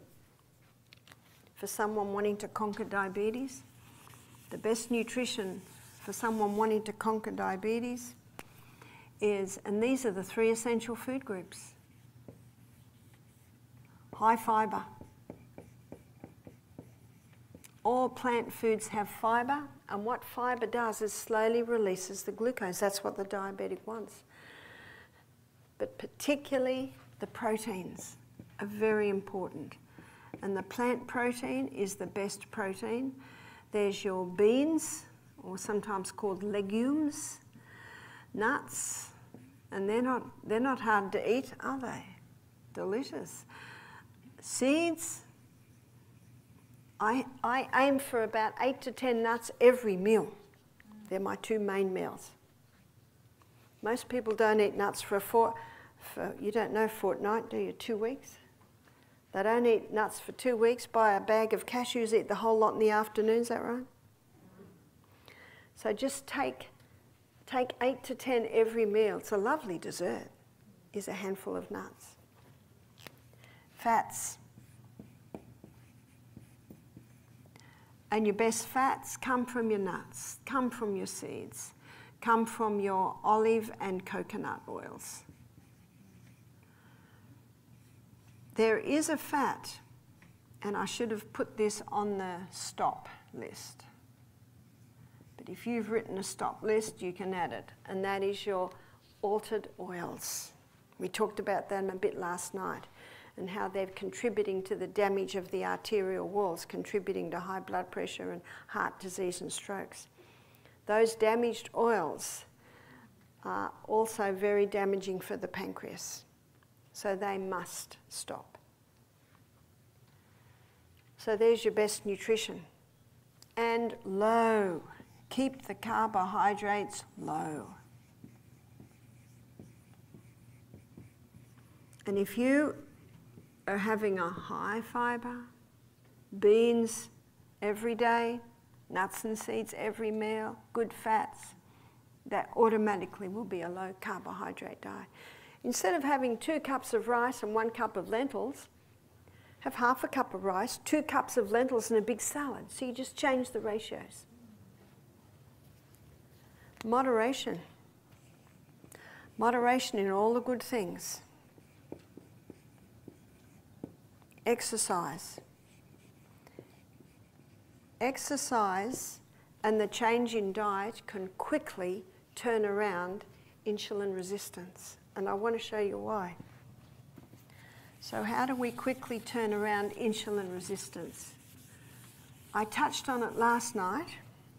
for someone wanting to conquer diabetes? The best nutrition for someone wanting to conquer diabetes is, and these are the 3 essential food groups. High fibre. All plant foods have fibre, and what fibre does is slowly releases the glucose. That's what the diabetic wants. But particularly the proteins are very important. And the plant protein is the best protein. There's your beans, or sometimes called legumes, nuts, and they're not hard to eat, are they? Delicious. Seeds. I aim for about 8 to 10 nuts every meal. They're my 2 main meals. Most people don't eat nuts for you don't know fortnight, do you? 2 weeks? They don't eat nuts for 2 weeks, buy a bag of cashews, eat the whole lot in the afternoon, is that right? So just take 8 to 10 every meal. It's a lovely dessert, is a handful of nuts. Fats. And your best fats come from your nuts, come from your seeds, come from your olive and coconut oils. There is a fat, and I should have put this on the stop list. But if you've written a stop list, you can add it, and that is your altered oils. We talked about them a bit last night. and how they're contributing to the damage of the arterial walls, contributing to high blood pressure and heart disease and strokes. Those damaged oils are also very damaging for the pancreas, so they must stop. So there's your best nutrition. And low. Keep the carbohydrates low. And if you are having a high fibre, beans every day, nuts and seeds every meal, good fats, that automatically will be a low carbohydrate diet. Instead of having 2 cups of rice and 1 cup of lentils, have half a cup of rice, 2 cups of lentils and a big salad. So you just change the ratios. Moderation. Moderation in all the good things. Exercise. Exercise and the change in diet can quickly turn around insulin resistance. And I want to show you why. So how do we quickly turn around insulin resistance? I touched on it last night.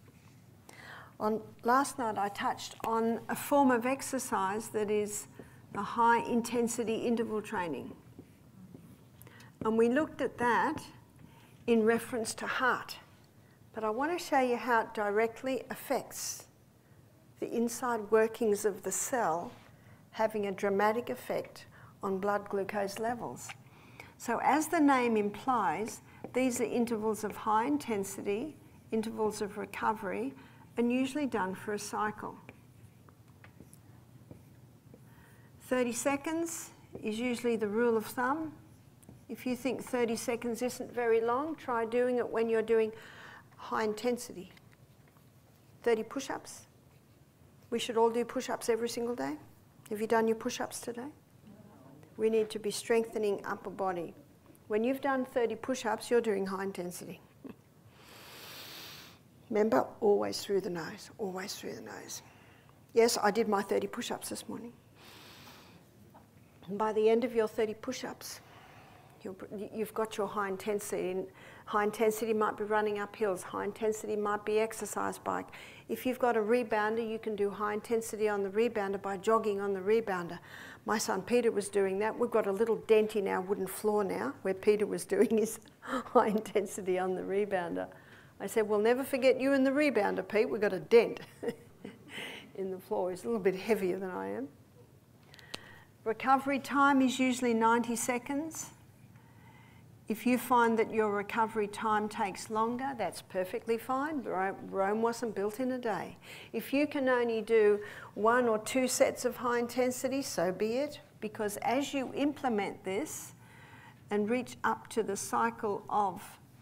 Last night I touched on a form of exercise that is the high intensity interval training. And we looked at that in reference to heart. But I want to show you how it directly affects the inside workings of the cell, having a dramatic effect on blood glucose levels. So as the name implies, these are intervals of high intensity, intervals of recovery, and usually done for a cycle. 30 seconds is usually the rule of thumb. If you think 30 seconds isn't very long, try doing it when you're doing high intensity. 30 push-ups. We should all do push-ups every single day. Have you done your push-ups today? We need to be strengthening upper body. When you've done 30 push-ups, you're doing high intensity. Remember, always through the nose, always through the nose. Yes, I did my 30 push-ups this morning. And by the end of your 30 push-ups, you've got your high intensity. And high intensity might be running up hills. High intensity might be exercise bike. If you've got a rebounder, you can do high intensity on the rebounder by jogging on the rebounder. My son Peter was doing that. We've got a little dent in our wooden floor now where Peter was doing his high intensity on the rebounder. I said, we'll never forget you and the rebounder, Pete. We've got a dent in the floor. He's a little bit heavier than I am. Recovery time is usually 90 seconds. If you find that your recovery time takes longer, that's perfectly fine. Rome wasn't built in a day. If you can only do 1 or 2 sets of high intensity, so be it. Because as you implement this and reach up to the cycle of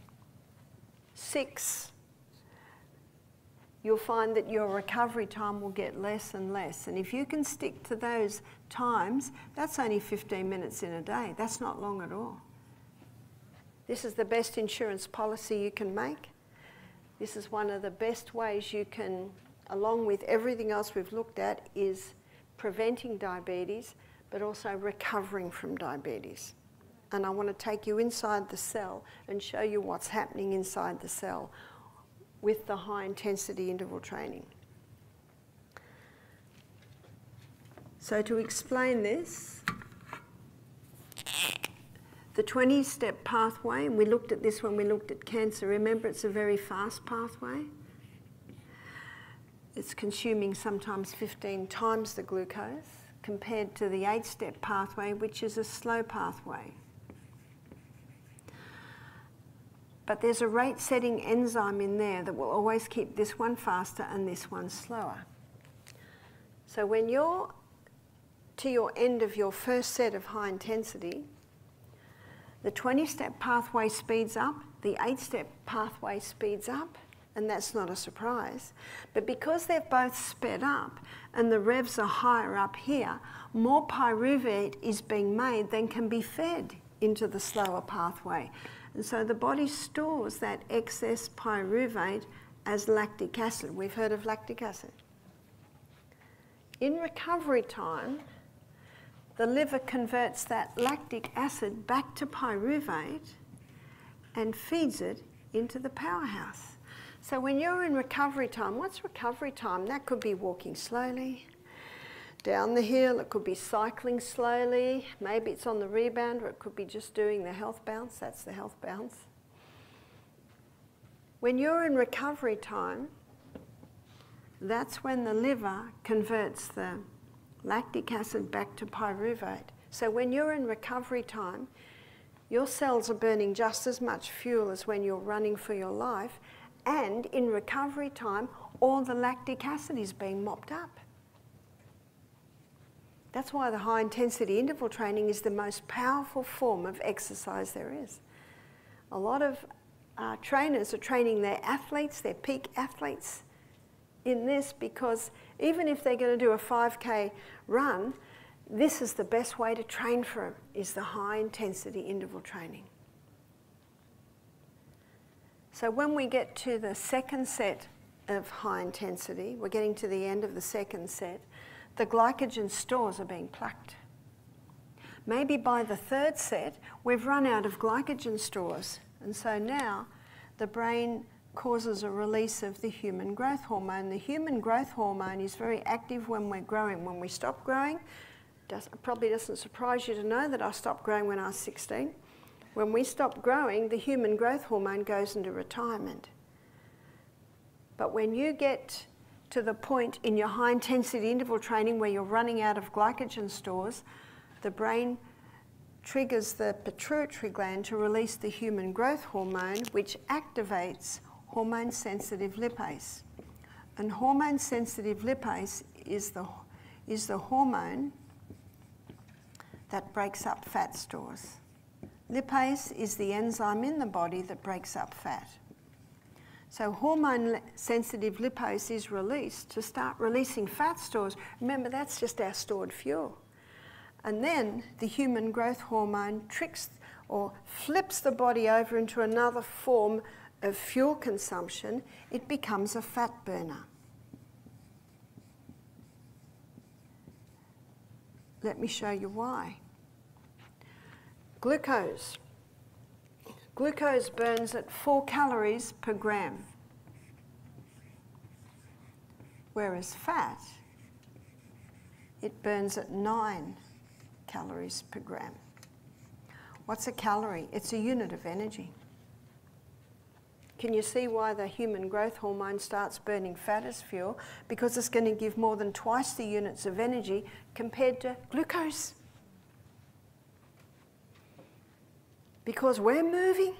6, you'll find that your recovery time will get less and less. And if you can stick to those times, that's only 15 minutes in a day. That's not long at all. This is the best insurance policy you can make. This is one of the best ways you can, along with everything else we've looked at, is preventing diabetes, but also recovering from diabetes. And I want to take you inside the cell and show you what's happening inside the cell with the high intensity interval training. So to explain this, the 20-step pathway, and we looked at this when we looked at cancer. Remember, it's a very fast pathway. It's consuming sometimes 15 times the glucose compared to the 8-step pathway, which is a slow pathway. But there's a rate-setting enzyme in there that will always keep this one faster and this one slower. So when you're to your end of your first set of high intensity, the 20-step pathway speeds up, the 8-step pathway speeds up, and that's not a surprise. But because they've both sped up and the revs are higher up here, more pyruvate is being made than can be fed into the slower pathway. And so the body stores that excess pyruvate as lactic acid. We've heard of lactic acid. In recovery time, the liver converts that lactic acid back to pyruvate and feeds it into the powerhouse. So when you're in recovery time, what's recovery time? That could be walking slowly down the hill, it could be cycling slowly, maybe it's on the rebound, or it could be just doing the health bounce. That's the health bounce. When you're in recovery time, that's when the liver converts the lactic acid back to pyruvate. So when you're in recovery time, your cells are burning just as much fuel as when you're running for your life, and in recovery time, all the lactic acid is being mopped up. That's why the high intensity interval training is the most powerful form of exercise there is. A lot of trainers are training their athletes, their peak athletes, in this because even if they're going to do a 5K run, this is the best way to train for them, is the high intensity interval training. So when we get to the second set of high intensity, we're getting to the end of the second set, the glycogen stores are being plucked. Maybe by the third set, we've run out of glycogen stores. And so now the brain causes a release of the human growth hormone. The human growth hormone is very active when we're growing. When we stop growing, probably doesn't surprise you to know that I stopped growing when I was 16. When we stop growing, the human growth hormone goes into retirement. But when you get to the point in your high intensity interval training where you're running out of glycogen stores, the brain triggers the pituitary gland to release the human growth hormone, which activates hormone sensitive lipase. And hormone sensitive lipase is the hormone that breaks up fat stores. Lipase is the enzyme in the body that breaks up fat. So hormone-sensitive lipase is released to start releasing fat stores. Remember, that's just our stored fuel. And then the human growth hormone tricks or flips the body over into another form of fuel consumption. It becomes a fat burner. Let me show you why. Glucose. Glucose burns at 4 calories per gram, whereas fat, it burns at 9 calories per gram. What's a calorie? It's a unit of energy. Can you see why the human growth hormone starts burning fat as fuel? Because it's going to give more than twice the units of energy compared to glucose. Because we're moving.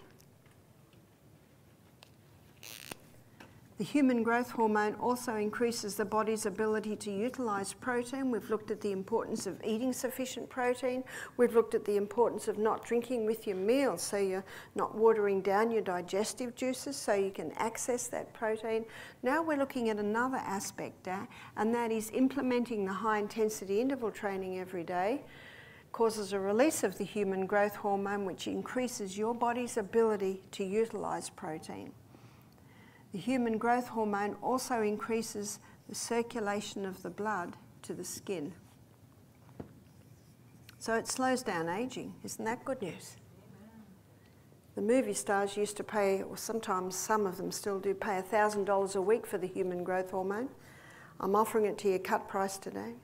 The human growth hormone also increases the body's ability to utilize protein. We've looked at the importance of eating sufficient protein. We've looked at the importance of not drinking with your meals, so you're not watering down your digestive juices so you can access that protein. Now we're looking at another aspect, and that is implementing the high intensity interval training every day causes a release of the human growth hormone, which increases your body's ability to utilize protein. The human growth hormone also increases the circulation of the blood to the skin. So it slows down aging. Isn't that good news? The movie stars used to pay, or sometimes some of them still do, pay $1,000 a week for the human growth hormone. I'm offering it to you cut price today.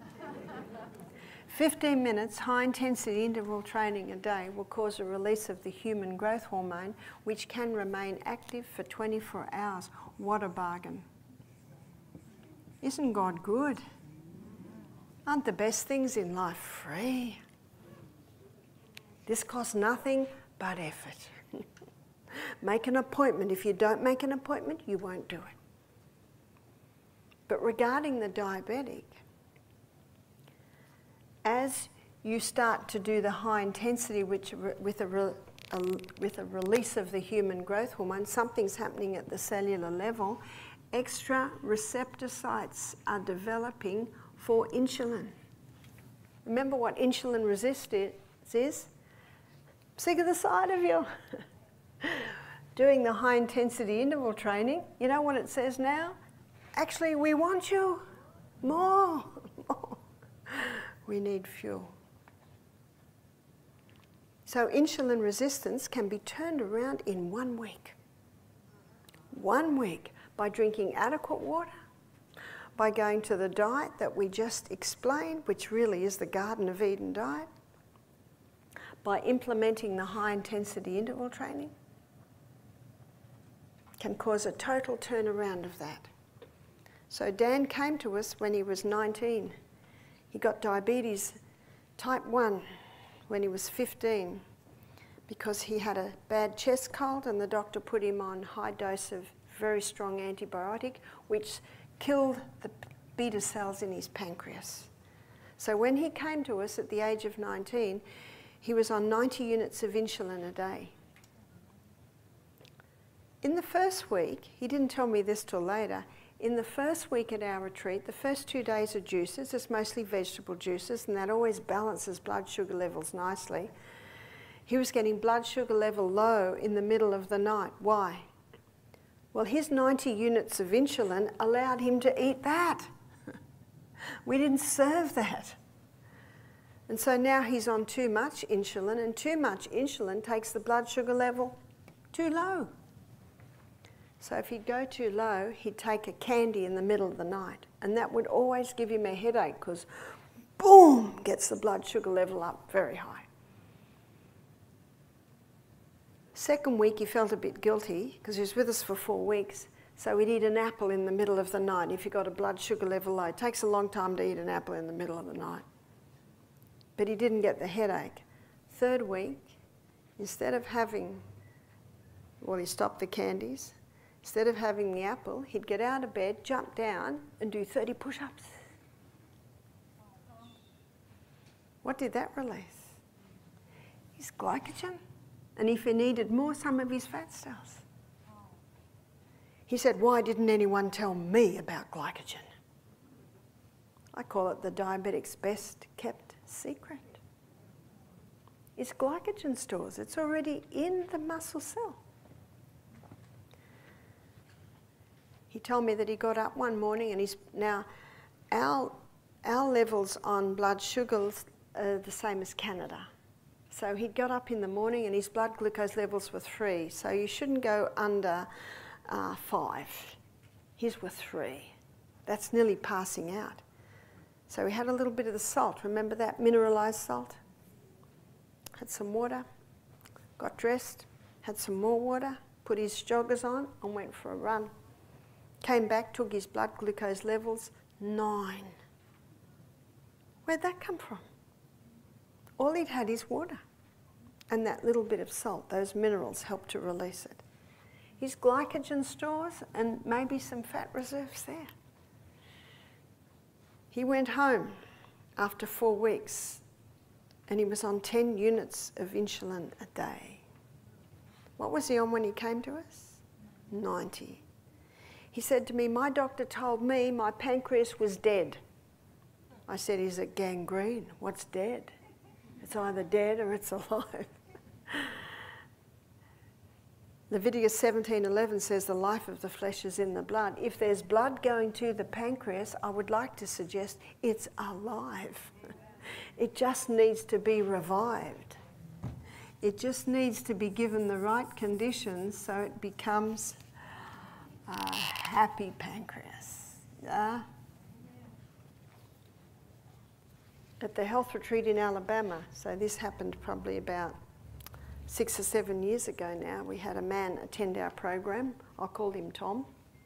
15 minutes high-intensity interval training a day will cause a release of the human growth hormone, which can remain active for 24 hours. What a bargain. Isn't God good? Aren't the best things in life free? This costs nothing but effort. Make an appointment. If you don't make an appointment, you won't do it. But regarding the diabetic, as you start to do the high intensity with a release of the human growth hormone, something's happening at the cellular level. Extra receptor sites are developing for insulin. Remember what insulin resistance is? Sick of the sight of you. Doing the high intensity interval training, you know what it says now? Actually, we want you more. We need fuel. So insulin resistance can be turned around in 1 week. 1 week, by drinking adequate water, by going to the diet that we just explained, which really is the Garden of Eden diet, by implementing the high intensity interval training, can cause a total turnaround of that. So Dan came to us when he was 19. He got diabetes type 1 when he was 15 because he had a bad chest cold and the doctor put him on high dose of very strong antibiotic which killed the beta cells in his pancreas. So when he came to us at the age of 19, he was on 90 units of insulin a day. In the first week, he didn't tell me this till later, in the first week at our retreat, the first 2 days are juices, it's mostly vegetable juices, and that always balances blood sugar levels nicely. He was getting blood sugar level low in the middle of the night. Why? Well, his 90 units of insulin allowed him to eat that. We didn't serve that. And so now he's on too much insulin, and too much insulin takes the blood sugar level too low. So if he'd go too low, he'd take a candy in the middle of the night, and that would always give him a headache because, boom, gets the blood sugar level up very high. Second week, he felt a bit guilty because he was with us for 4 weeks, so he'd eat an apple in the middle of the night if he got a blood sugar level low. It takes a long time to eat an apple in the middle of the night. But he didn't get the headache. Third week, instead of having, well, he stopped the candies. Instead of having the apple, he'd get out of bed, jump down, and do 30 push-ups. What did that release? His glycogen. And if he needed more, some of his fat cells. He said, why didn't anyone tell me about glycogen? I call it the diabetic's best kept secret. It's glycogen stores. It's already in the muscle cell. He told me that he got up one morning and he's now, our levels on blood sugars are the same as Canada. So he got up in the morning and his blood glucose levels were 3. So you shouldn't go under 5. His were 3. That's nearly passing out. So we had a little bit of the salt. Remember that mineralized salt? Had some water, got dressed, had some more water, put his joggers on and went for a run. Came back, took his blood glucose levels, 9. Where'd that come from? All he'd had is water. And that little bit of salt, those minerals helped to release it. His glycogen stores and maybe some fat reserves there. He went home after 4 weeks and he was on 10 units of insulin a day. What was he on when he came to us? 90. He said to me, my doctor told me my pancreas was dead. I said, is it gangrene? What's dead? It's either dead or it's alive. Leviticus 17:11 says the life of the flesh is in the blood. If there's blood going to the pancreas, I would like to suggest it's alive. It just needs to be revived. It just needs to be given the right conditions so it becomes a happy pancreas. Yeah? At the health retreat in Alabama, so this happened probably about 6 or 7 years ago now, we had a man attend our program. I called him Tom.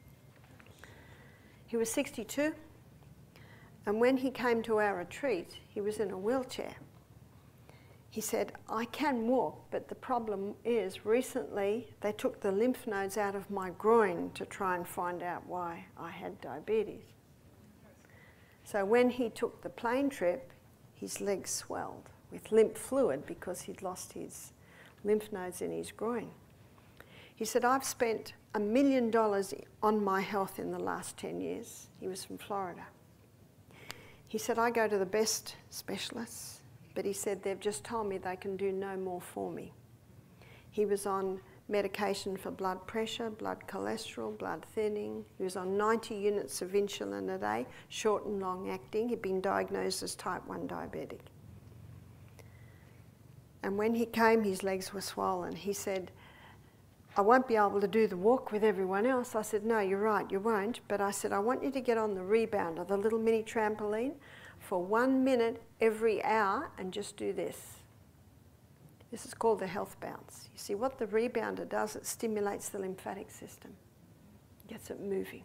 He was 62, and when he came to our retreat, he was in a wheelchair. He said, I can walk, but the problem is recently they took the lymph nodes out of my groin to try and find out why I had diabetes. So when he took the plane trip, his legs swelled with lymph fluid because he'd lost his lymph nodes in his groin. He said, I've spent $1 million on my health in the last 10 years. He was from Florida. He said, I go to the best specialists, but he said, they've just told me they can do no more for me. He was on medication for blood pressure, blood cholesterol, blood thinning. He was on 90 units of insulin a day, short and long acting. He'd been diagnosed as type 1 diabetic. And when he came, his legs were swollen. He said, I won't be able to do the walk with everyone else. I said, no, you're right, you won't. But I said, I want you to get on the rebounder, the little mini trampoline, for 1 minute every hour and just do this. This is called the health bounce. You see, what the rebounder does, it stimulates the lymphatic system, gets it moving.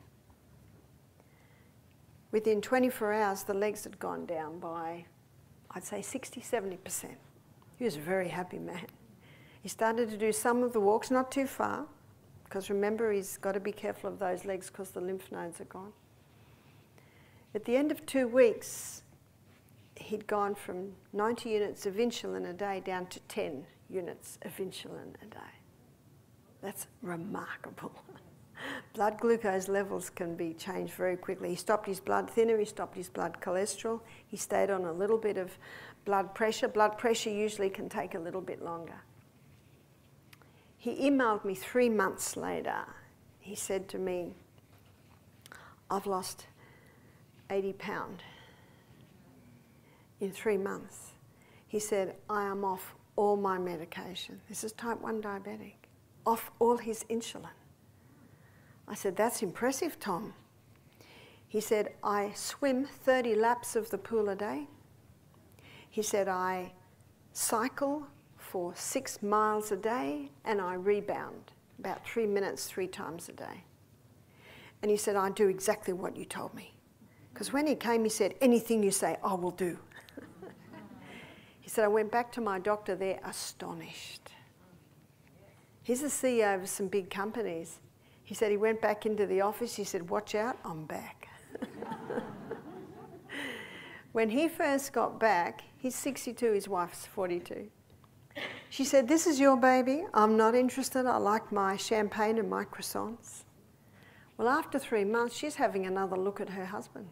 Within 24 hours, the legs had gone down by, I'd say, 60, 70%. He was a very happy man. He started to do some of the walks, not too far, because remember, he's got to be careful of those legs because the lymph nodes are gone. At the end of 2 weeks, he'd gone from 90 units of insulin a day down to 10 units of insulin a day. That's remarkable. Blood glucose levels can be changed very quickly. He stopped his blood thinner, he stopped his blood cholesterol, he stayed on a little bit of blood pressure. Blood pressure usually can take a little bit longer. He emailed me 3 months later. He said to me, I've lost 80 pounds in 3 months. He said, I am off all my medication. This is type 1 diabetic, off all his insulin. I said, that's impressive, Tom. He said, I swim 30 laps of the pool a day. He said, I cycle for 6 miles a day and I rebound about 3 minutes 3 times a day. And he said, I do exactly what you told me. Because when he came, he said, anything you say, I will do. He said, I went back to my doctor there astonished. He's the CEO of some big companies. He said he went back into the office, he said, watch out, I'm back. When he first got back, he's 62, his wife's 42. She said, this is your baby, I'm not interested, I like my champagne and my croissants. Well, after 3 months, she's having another look at her husband.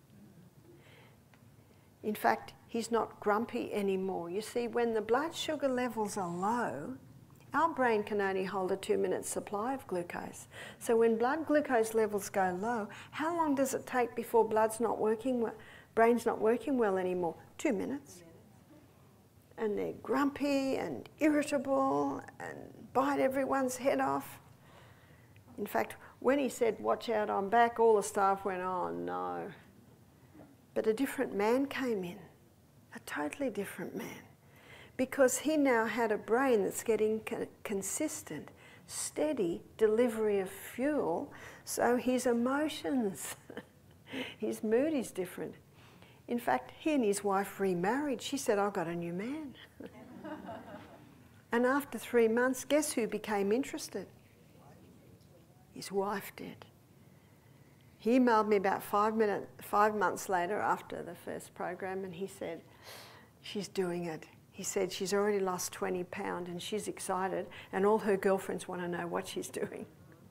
In fact, he's not grumpy anymore. You see, when the blood sugar levels are low, our brain can only hold a 2-minute supply of glucose. So when blood glucose levels go low, how long does it take before brain's not working well anymore? 2 minutes. And they're grumpy and irritable and bite everyone's head off. In fact, when he said, watch out, I'm back, all the staff went, oh no. But a different man came in, a totally different man, because he now had a brain that's getting consistent, steady delivery of fuel, so his emotions, his mood is different. In fact, he and his wife remarried. She said, I've got a new man. And after 3 months, guess who became interested? His wife did. He emailed me about 5 months later after the first program, and he said, she's doing it. He said she's already lost 20 pounds and she's excited, and all her girlfriends want to know what she's doing.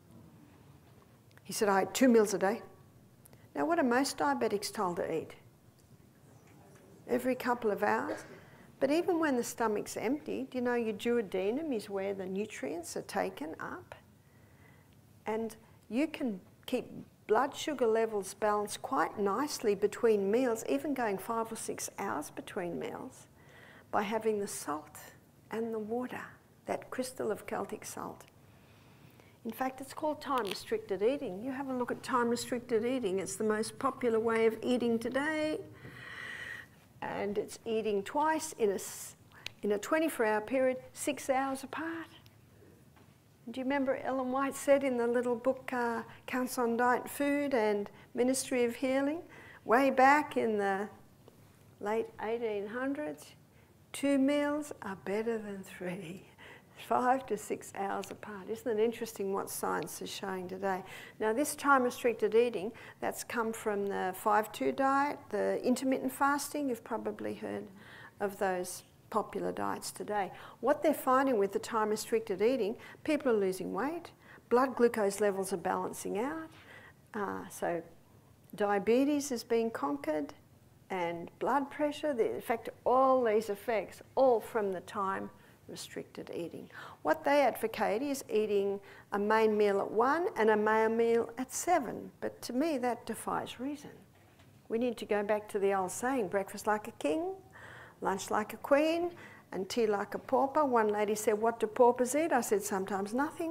He said, I eat 2 meals a day. Now, what are most diabetics told to eat? Every couple of hours. But even when the stomach's empty, do you know your duodenum is where the nutrients are taken up? And you can keep blood sugar levels balanced quite nicely between meals, even going 5 or 6 hours between meals, by having the salt and the water, that crystal of Celtic salt. In fact, it's called time-restricted eating. You have a look at time-restricted eating. It's the most popular way of eating today. And it's eating twice in a 24-hour period, 6 hours apart. Do you remember Ellen White said in the little book, Counsel on Diet, Food and Ministry of Healing, way back in the late 1800s, 2 meals are better than 3. 5 to 6 hours apart. Isn't it interesting what science is showing today? Now, this time-restricted eating, that's come from the 5-2 diet, the intermittent fasting. You've probably heard of those popular diets today. What they're finding with the time-restricted eating, people are losing weight, blood glucose levels are balancing out, so diabetes is being conquered, and blood pressure, in fact, all these effects, all from the time-restricted eating. What they advocate is eating a main meal at 1 and a main meal at 7, but to me that defies reason. We need to go back to the old saying, breakfast like a king, lunch like a queen, and tea like a pauper. One lady said, what do paupers eat? I said, sometimes nothing.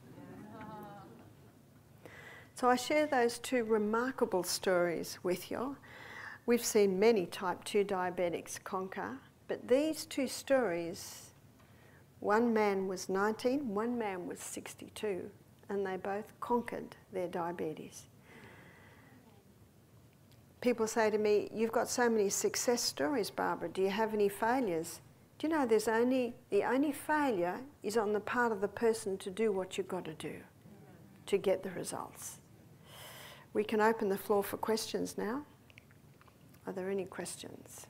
So I share those two remarkable stories with you. We've seen many type 2 diabetics conquer, but these two stories, one man was 19, one man was 62, and they both conquered their diabetes. People say to me, you've got so many success stories, Barbara, do you have any failures? Do you know the only failure is on the part of the person to do what you've got to do to get the results. We can open the floor for questions now. Are there any questions?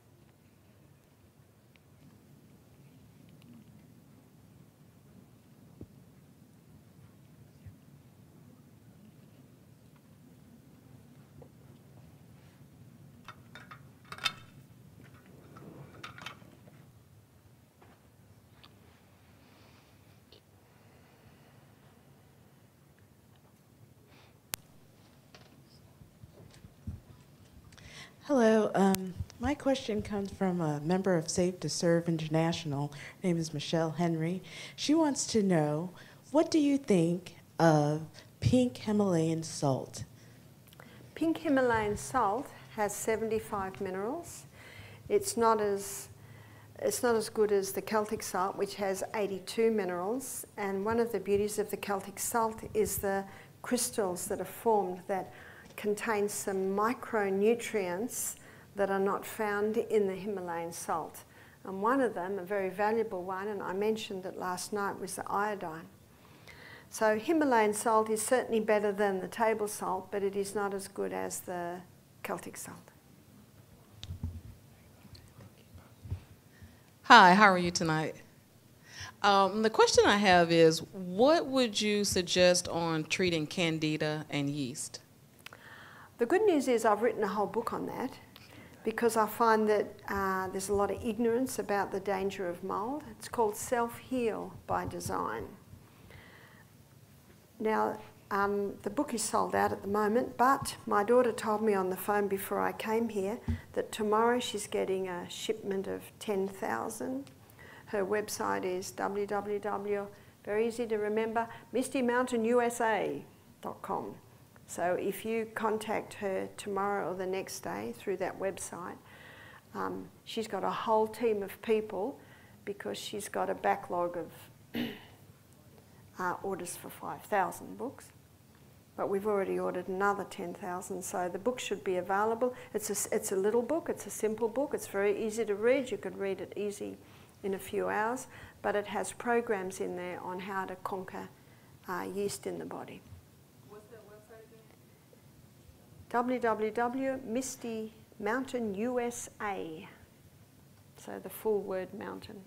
Hello. My question comes from a member of Safe to Serve International. Her name is Michelle Henry. She wants to know, what do you think of pink Himalayan salt? Pink Himalayan salt has 75 minerals. It's not as good as the Celtic salt, which has 82 minerals. And one of the beauties of the Celtic salt is the crystals that are formed that contain some micronutrients that are not found in the Himalayan salt. And one of them, a very valuable one, and I mentioned it last night, was the iodine. So Himalayan salt is certainly better than the table salt, but it is not as good as the Celtic salt. Hi, how are you tonight? The question I have is, what would you suggest on treating candida and yeast? The good news is I've written a whole book on that because I find that there's a lot of ignorance about the danger of mould. It's called Self-Heal by Design. Now, the book is sold out at the moment, but my daughter told me on the phone before I came here that tomorrow she's getting a shipment of 10,000. Her website is www, very easy to remember, MistyMountainUSA.com. So if you contact her tomorrow or the next day through that website, she's got a whole team of people because she's got a backlog of orders for 5,000 books. But we've already ordered another 10,000, so the book should be available. It's a little book, it's a simple book, it's very easy to read. You could read it easy in a few hours, but it has programs in there on how to conquer yeast in the body. www.MistyMountainUSA. So the full word mountain.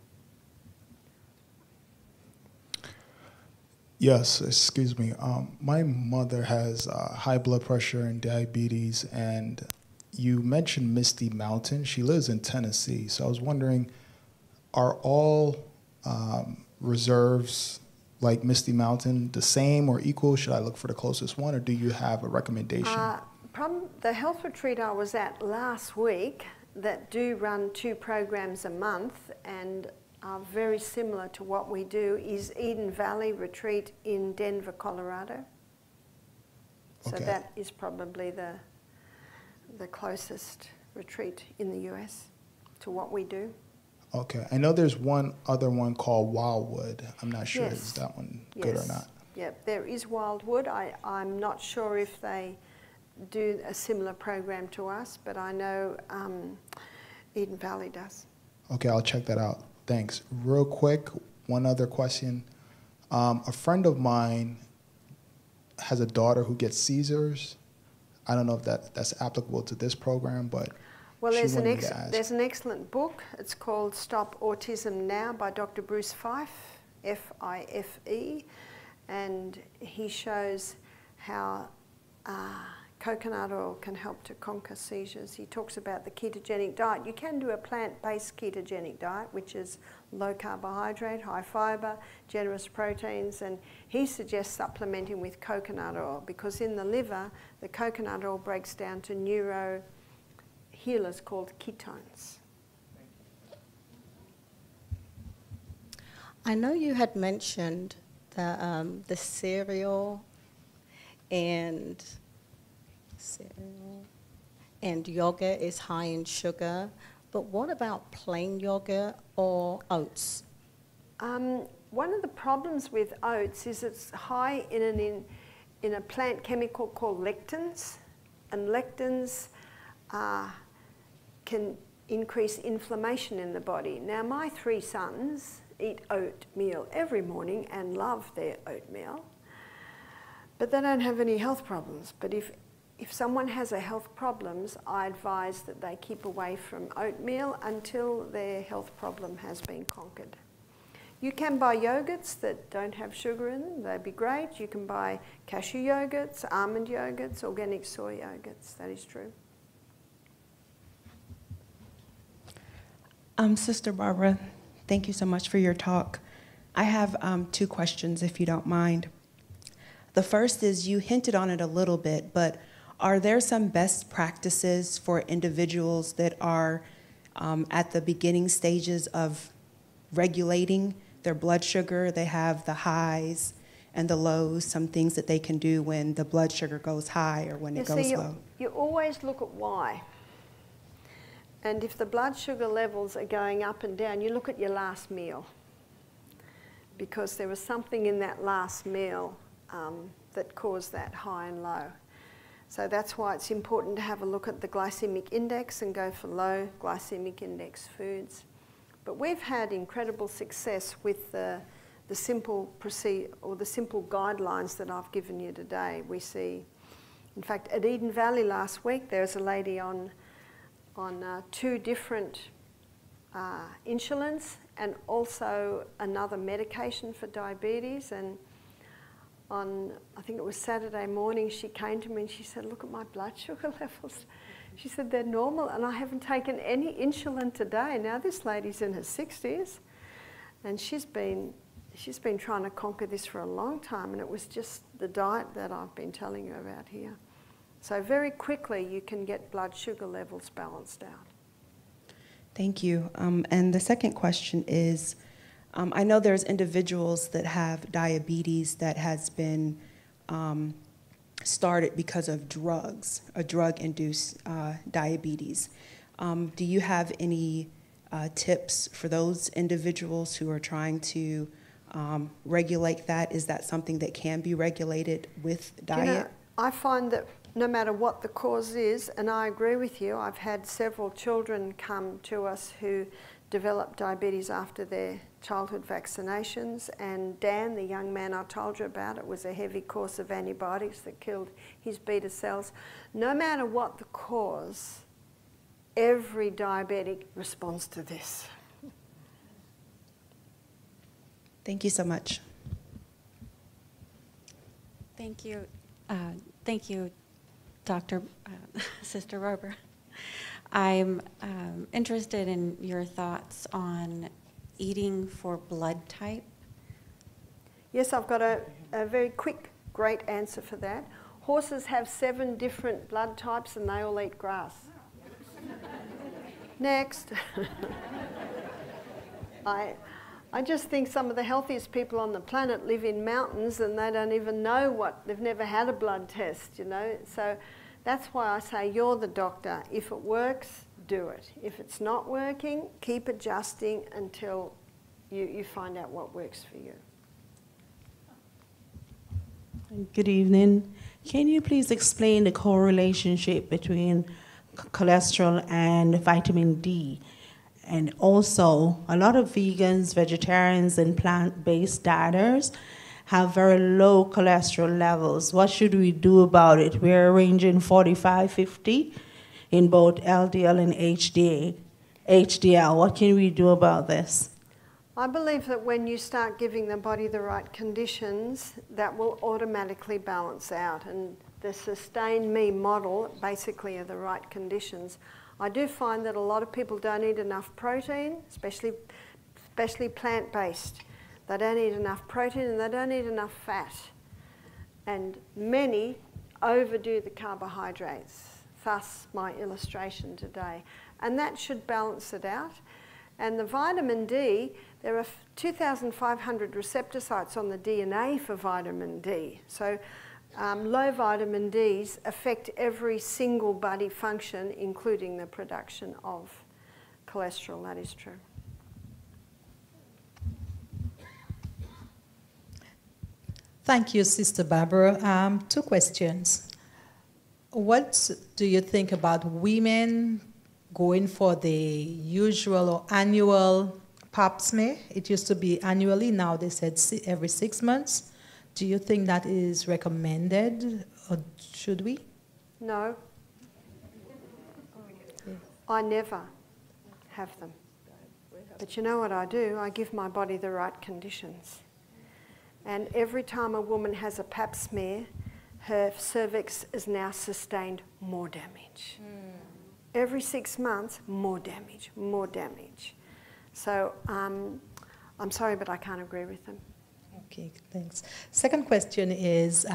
Yes, excuse me. My mother has high blood pressure and diabetes, and you mentioned Misty Mountain. She lives in Tennessee, so I was wondering, are all reserves like Misty Mountain the same or equal? Should I look for the closest one, or do you have a recommendation? The health retreat I was at last week that do run 2 programs a month and are very similar to what we do is Eden Valley Retreat in Denver, Colorado. So Okay. that is probably the closest retreat in the US to what we do. Okay, I know there's one other one called Wildwood. I'm not sure, Yes. is that one good or Yes. not? Yep, there is Wildwood. I'm not sure if they do a similar program to us, but I know Eden Valley does. Okay, I'll check that out. Thanks. Real quick, one other question. A friend of mine has a daughter who gets seizures. I don't know if that's applicable to this program, but Well, she there's wanted me to ask. an excellent book. It's called Stop Autism Now by Dr. Bruce Fife, F-I-F-E, and he shows how coconut oil can help to conquer seizures. He talks about the ketogenic diet. You can do a plant-based ketogenic diet, which is low carbohydrate, high fiber, generous proteins, and he suggests supplementing with coconut oil because in the liver, the coconut oil breaks down to neurohealers called ketones. I know you had mentioned the cereal and yogurt is high in sugar, but what about plain yogurt or oats? One of the problems with oats is it's high in a plant chemical called lectins, and lectins can increase inflammation in the body. Now, my 3 sons eat oatmeal every morning and love their oatmeal, but they don't have any health problems. But if someone has a health problems, I advise that they keep away from oatmeal until their health problem has been conquered. You can buy yogurts that don't have sugar in them. They'd be great. You can buy cashew yogurts, almond yogurts, organic soy yogurts. That is true. Sister Barbara, thank you so much for your talk. I have 2 questions, if you don't mind. The first is, you hinted on it a little bit, but are there some best practices for individuals that are at the beginning stages of regulating their blood sugar? They have the highs and the lows, some things that they can do when the blood sugar goes high or when it goes low. You always look at why. And if the blood sugar levels are going up and down, you look at your last meal, because there was something in that last meal that caused that high and low. So that's why it's important to have a look at the glycemic index and go for low glycemic index foods. But we've had incredible success with the simple guidelines that I've given you today. We see, in fact, at Eden Valley last week, there was a lady on 2 different insulins and also another medication for diabetes. And on, I think it was Saturday morning, she came to me and she said, "Look at my blood sugar levels." She said, "They're normal and I haven't taken any insulin today." Now this lady's in her 60s and she's been trying to conquer this for a long time, and it was just the diet that I've been telling you about here. So very quickly you can get blood sugar levels balanced out. Thank you. And the second question is, I know there's individuals that have diabetes that has been started because of drugs, a drug-induced diabetes. Do you have any tips for those individuals who are trying to regulate that? Is that something that can be regulated with diet? You know, I find that no matter what the cause is, and I agree with you, I've had several children come to us who developed diabetes after their childhood vaccinations, and Dan, the young man I told you about, it was a heavy course of antibiotics that killed his beta cells. No matter what the cause, every diabetic responds to this. Thank you so much. Thank you. Thank you, Sister Barbara. I'm interested in your thoughts on eating for blood type. Yes, I've got a very quick, great answer for that. Horses have 7 different blood types and they all eat grass. Next. I just think some of the healthiest people on the planet live in mountains and they don't even know they've never had a blood test, you know. So that's why I say you're the doctor. If it works, do it. If it's not working, keep adjusting until you find out what works for you. Good evening. Can you please explain the correlationship between cholesterol and vitamin D? And also, a lot of vegans, vegetarians, and plant-based dieters have very low cholesterol levels. What should we do about it? We're ranging 45, 50 in both LDL and HDL. What can we do about this? I believe that when you start giving the body the right conditions, that will automatically balance out. And the Sustain Me model basically are the right conditions. I do find that a lot of people don't eat enough protein, especially plant-based. They don't eat enough protein and they don't eat enough fat. And many overdo the carbohydrates, thus my illustration today. And that should balance it out. And the vitamin D, there are 2,500 receptor sites on the DNA for vitamin D. So low vitamin Ds affect every single body function, including the production of cholesterol. That is true. Thank you, Sister Barbara. 2 questions. What do you think about women going for the usual or annual pap smear? It used to be annually, now they said every 6 months. Do you think that is recommended, or should we? No. I never have them. But you know what I do? I give my body the right conditions. And every time a woman has a pap smear, her cervix has now sustained more damage. Every 6 months, more damage, more damage. So I'm sorry, but I can't agree with them. Okay, thanks. Second question is,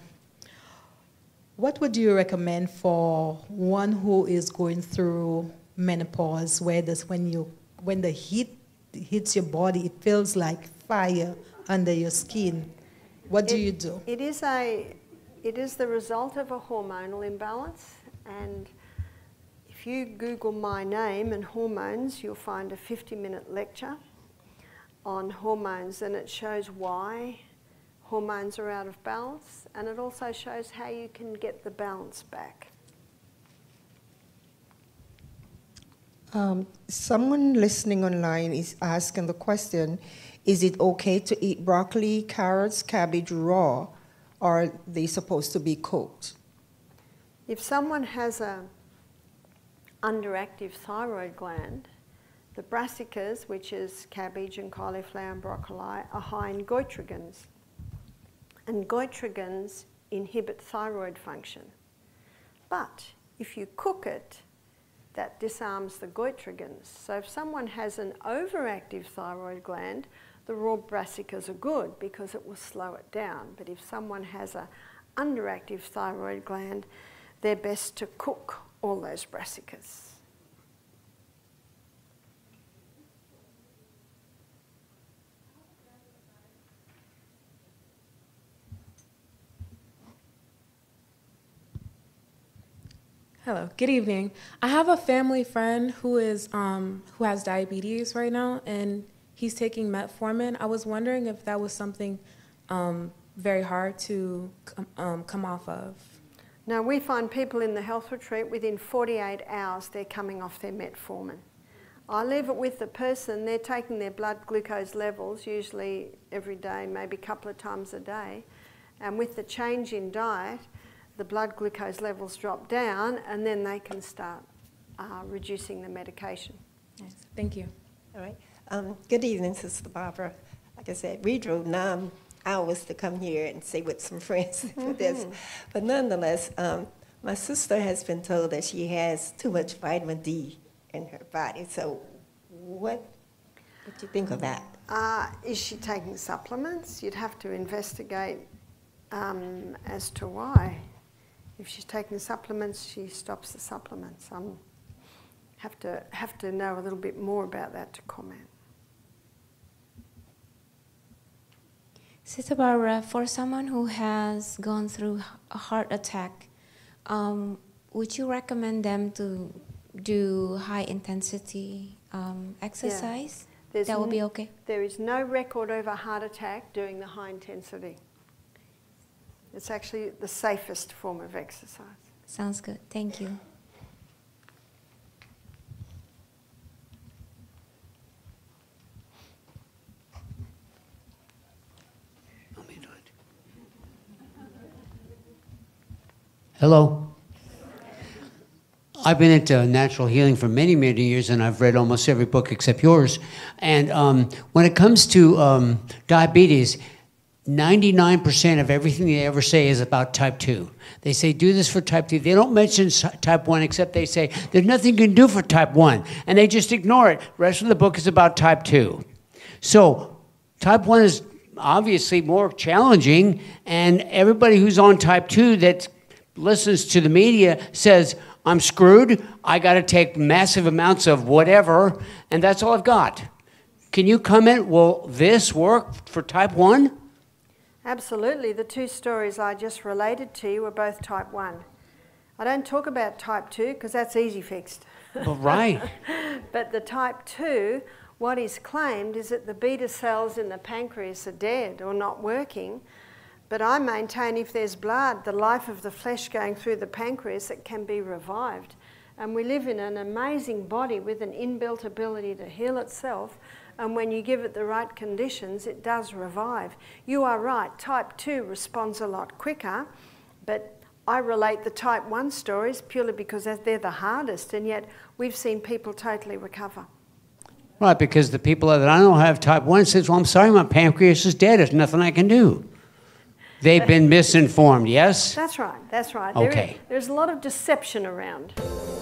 what would you recommend for one who is going through menopause, where when the heat hits your body, it feels like fire under your skin? What do you do? It is the result of a hormonal imbalance, and if you Google my name and hormones, you'll find a 50-minute lecture on hormones, and it shows why hormones are out of balance, and it also shows how you can get the balance back. Someone listening online is asking the question, is it okay to eat broccoli, carrots, cabbage raw, or are they supposed to be cooked? If someone has an underactive thyroid gland, the brassicas, which is cabbage and cauliflower and broccoli, are high in goitrogens. And goitrogens inhibit thyroid function. But if you cook it, that disarms the goitrogens. So if someone has an overactive thyroid gland, the raw brassicas are good because it will slow it down. But if someone has an underactive thyroid gland, they're best to cook all those brassicas. Hello, good evening. I have a family friend who has diabetes right now, and he's taking metformin. I was wondering if that was something very hard to come off of. Now, we find people in the health retreat, within 48 hours, they're coming off their metformin. I leave it with the person. They're taking their blood glucose levels, usually every day, maybe a couple of times a day. And with the change in diet, the blood glucose levels drop down, and then they can start reducing the medication. Yes. Thank you. All right. Good evening, Sister Barbara. Like I said, we drove 9 hours to come here and stay with some friends for this. But nonetheless, my sister has been told that she has too much vitamin D in her body. So what do you think of that? Is she taking supplements? You'd have to investigate as to why. If she's taking supplements, she stops the supplements. Have to know a little bit more about that to comment. Sister Barbara, for someone who has gone through a heart attack, would you recommend them to do high intensity exercise? Yeah. That would be okay? There is no record of a heart attack doing the high intensity. It's actually the safest form of exercise. Sounds good. Thank you. Hello. I've been into natural healing for many, many years, and I've read almost every book except yours. And when it comes to diabetes, 99% of everything they ever say is about type 2. They say, do this for type 2. They don't mention type 1, except they say, there's nothing you can do for type 1. And they just ignore it. The rest of the book is about type 2. So type 1 is obviously more challenging, and everybody who's on type 2 that listens to the media says, I'm screwed. I got to take massive amounts of whatever, and that's all I've got. Can you comment, will this work for type 1? Absolutely. The two stories I just related to you were both type 1. I don't talk about type 2 because that's easy fixed. Well, right. But the type 2, what is claimed is that the beta cells in the pancreas are dead or not working. But I maintain if there's blood, the life of the flesh going through the pancreas, it can be revived. And we live in an amazing body with an inbuilt ability to heal itself. And when you give it the right conditions, it does revive. You are right, type 2 responds a lot quicker, but I relate the type 1 stories purely because they're the hardest, and yet we've seen people totally recover. Right, because the people that I know have type 1 says, well, I'm sorry, my pancreas is dead. There's nothing I can do. They've been misinformed, yes? That's right, that's right. Okay. There's a lot of deception around.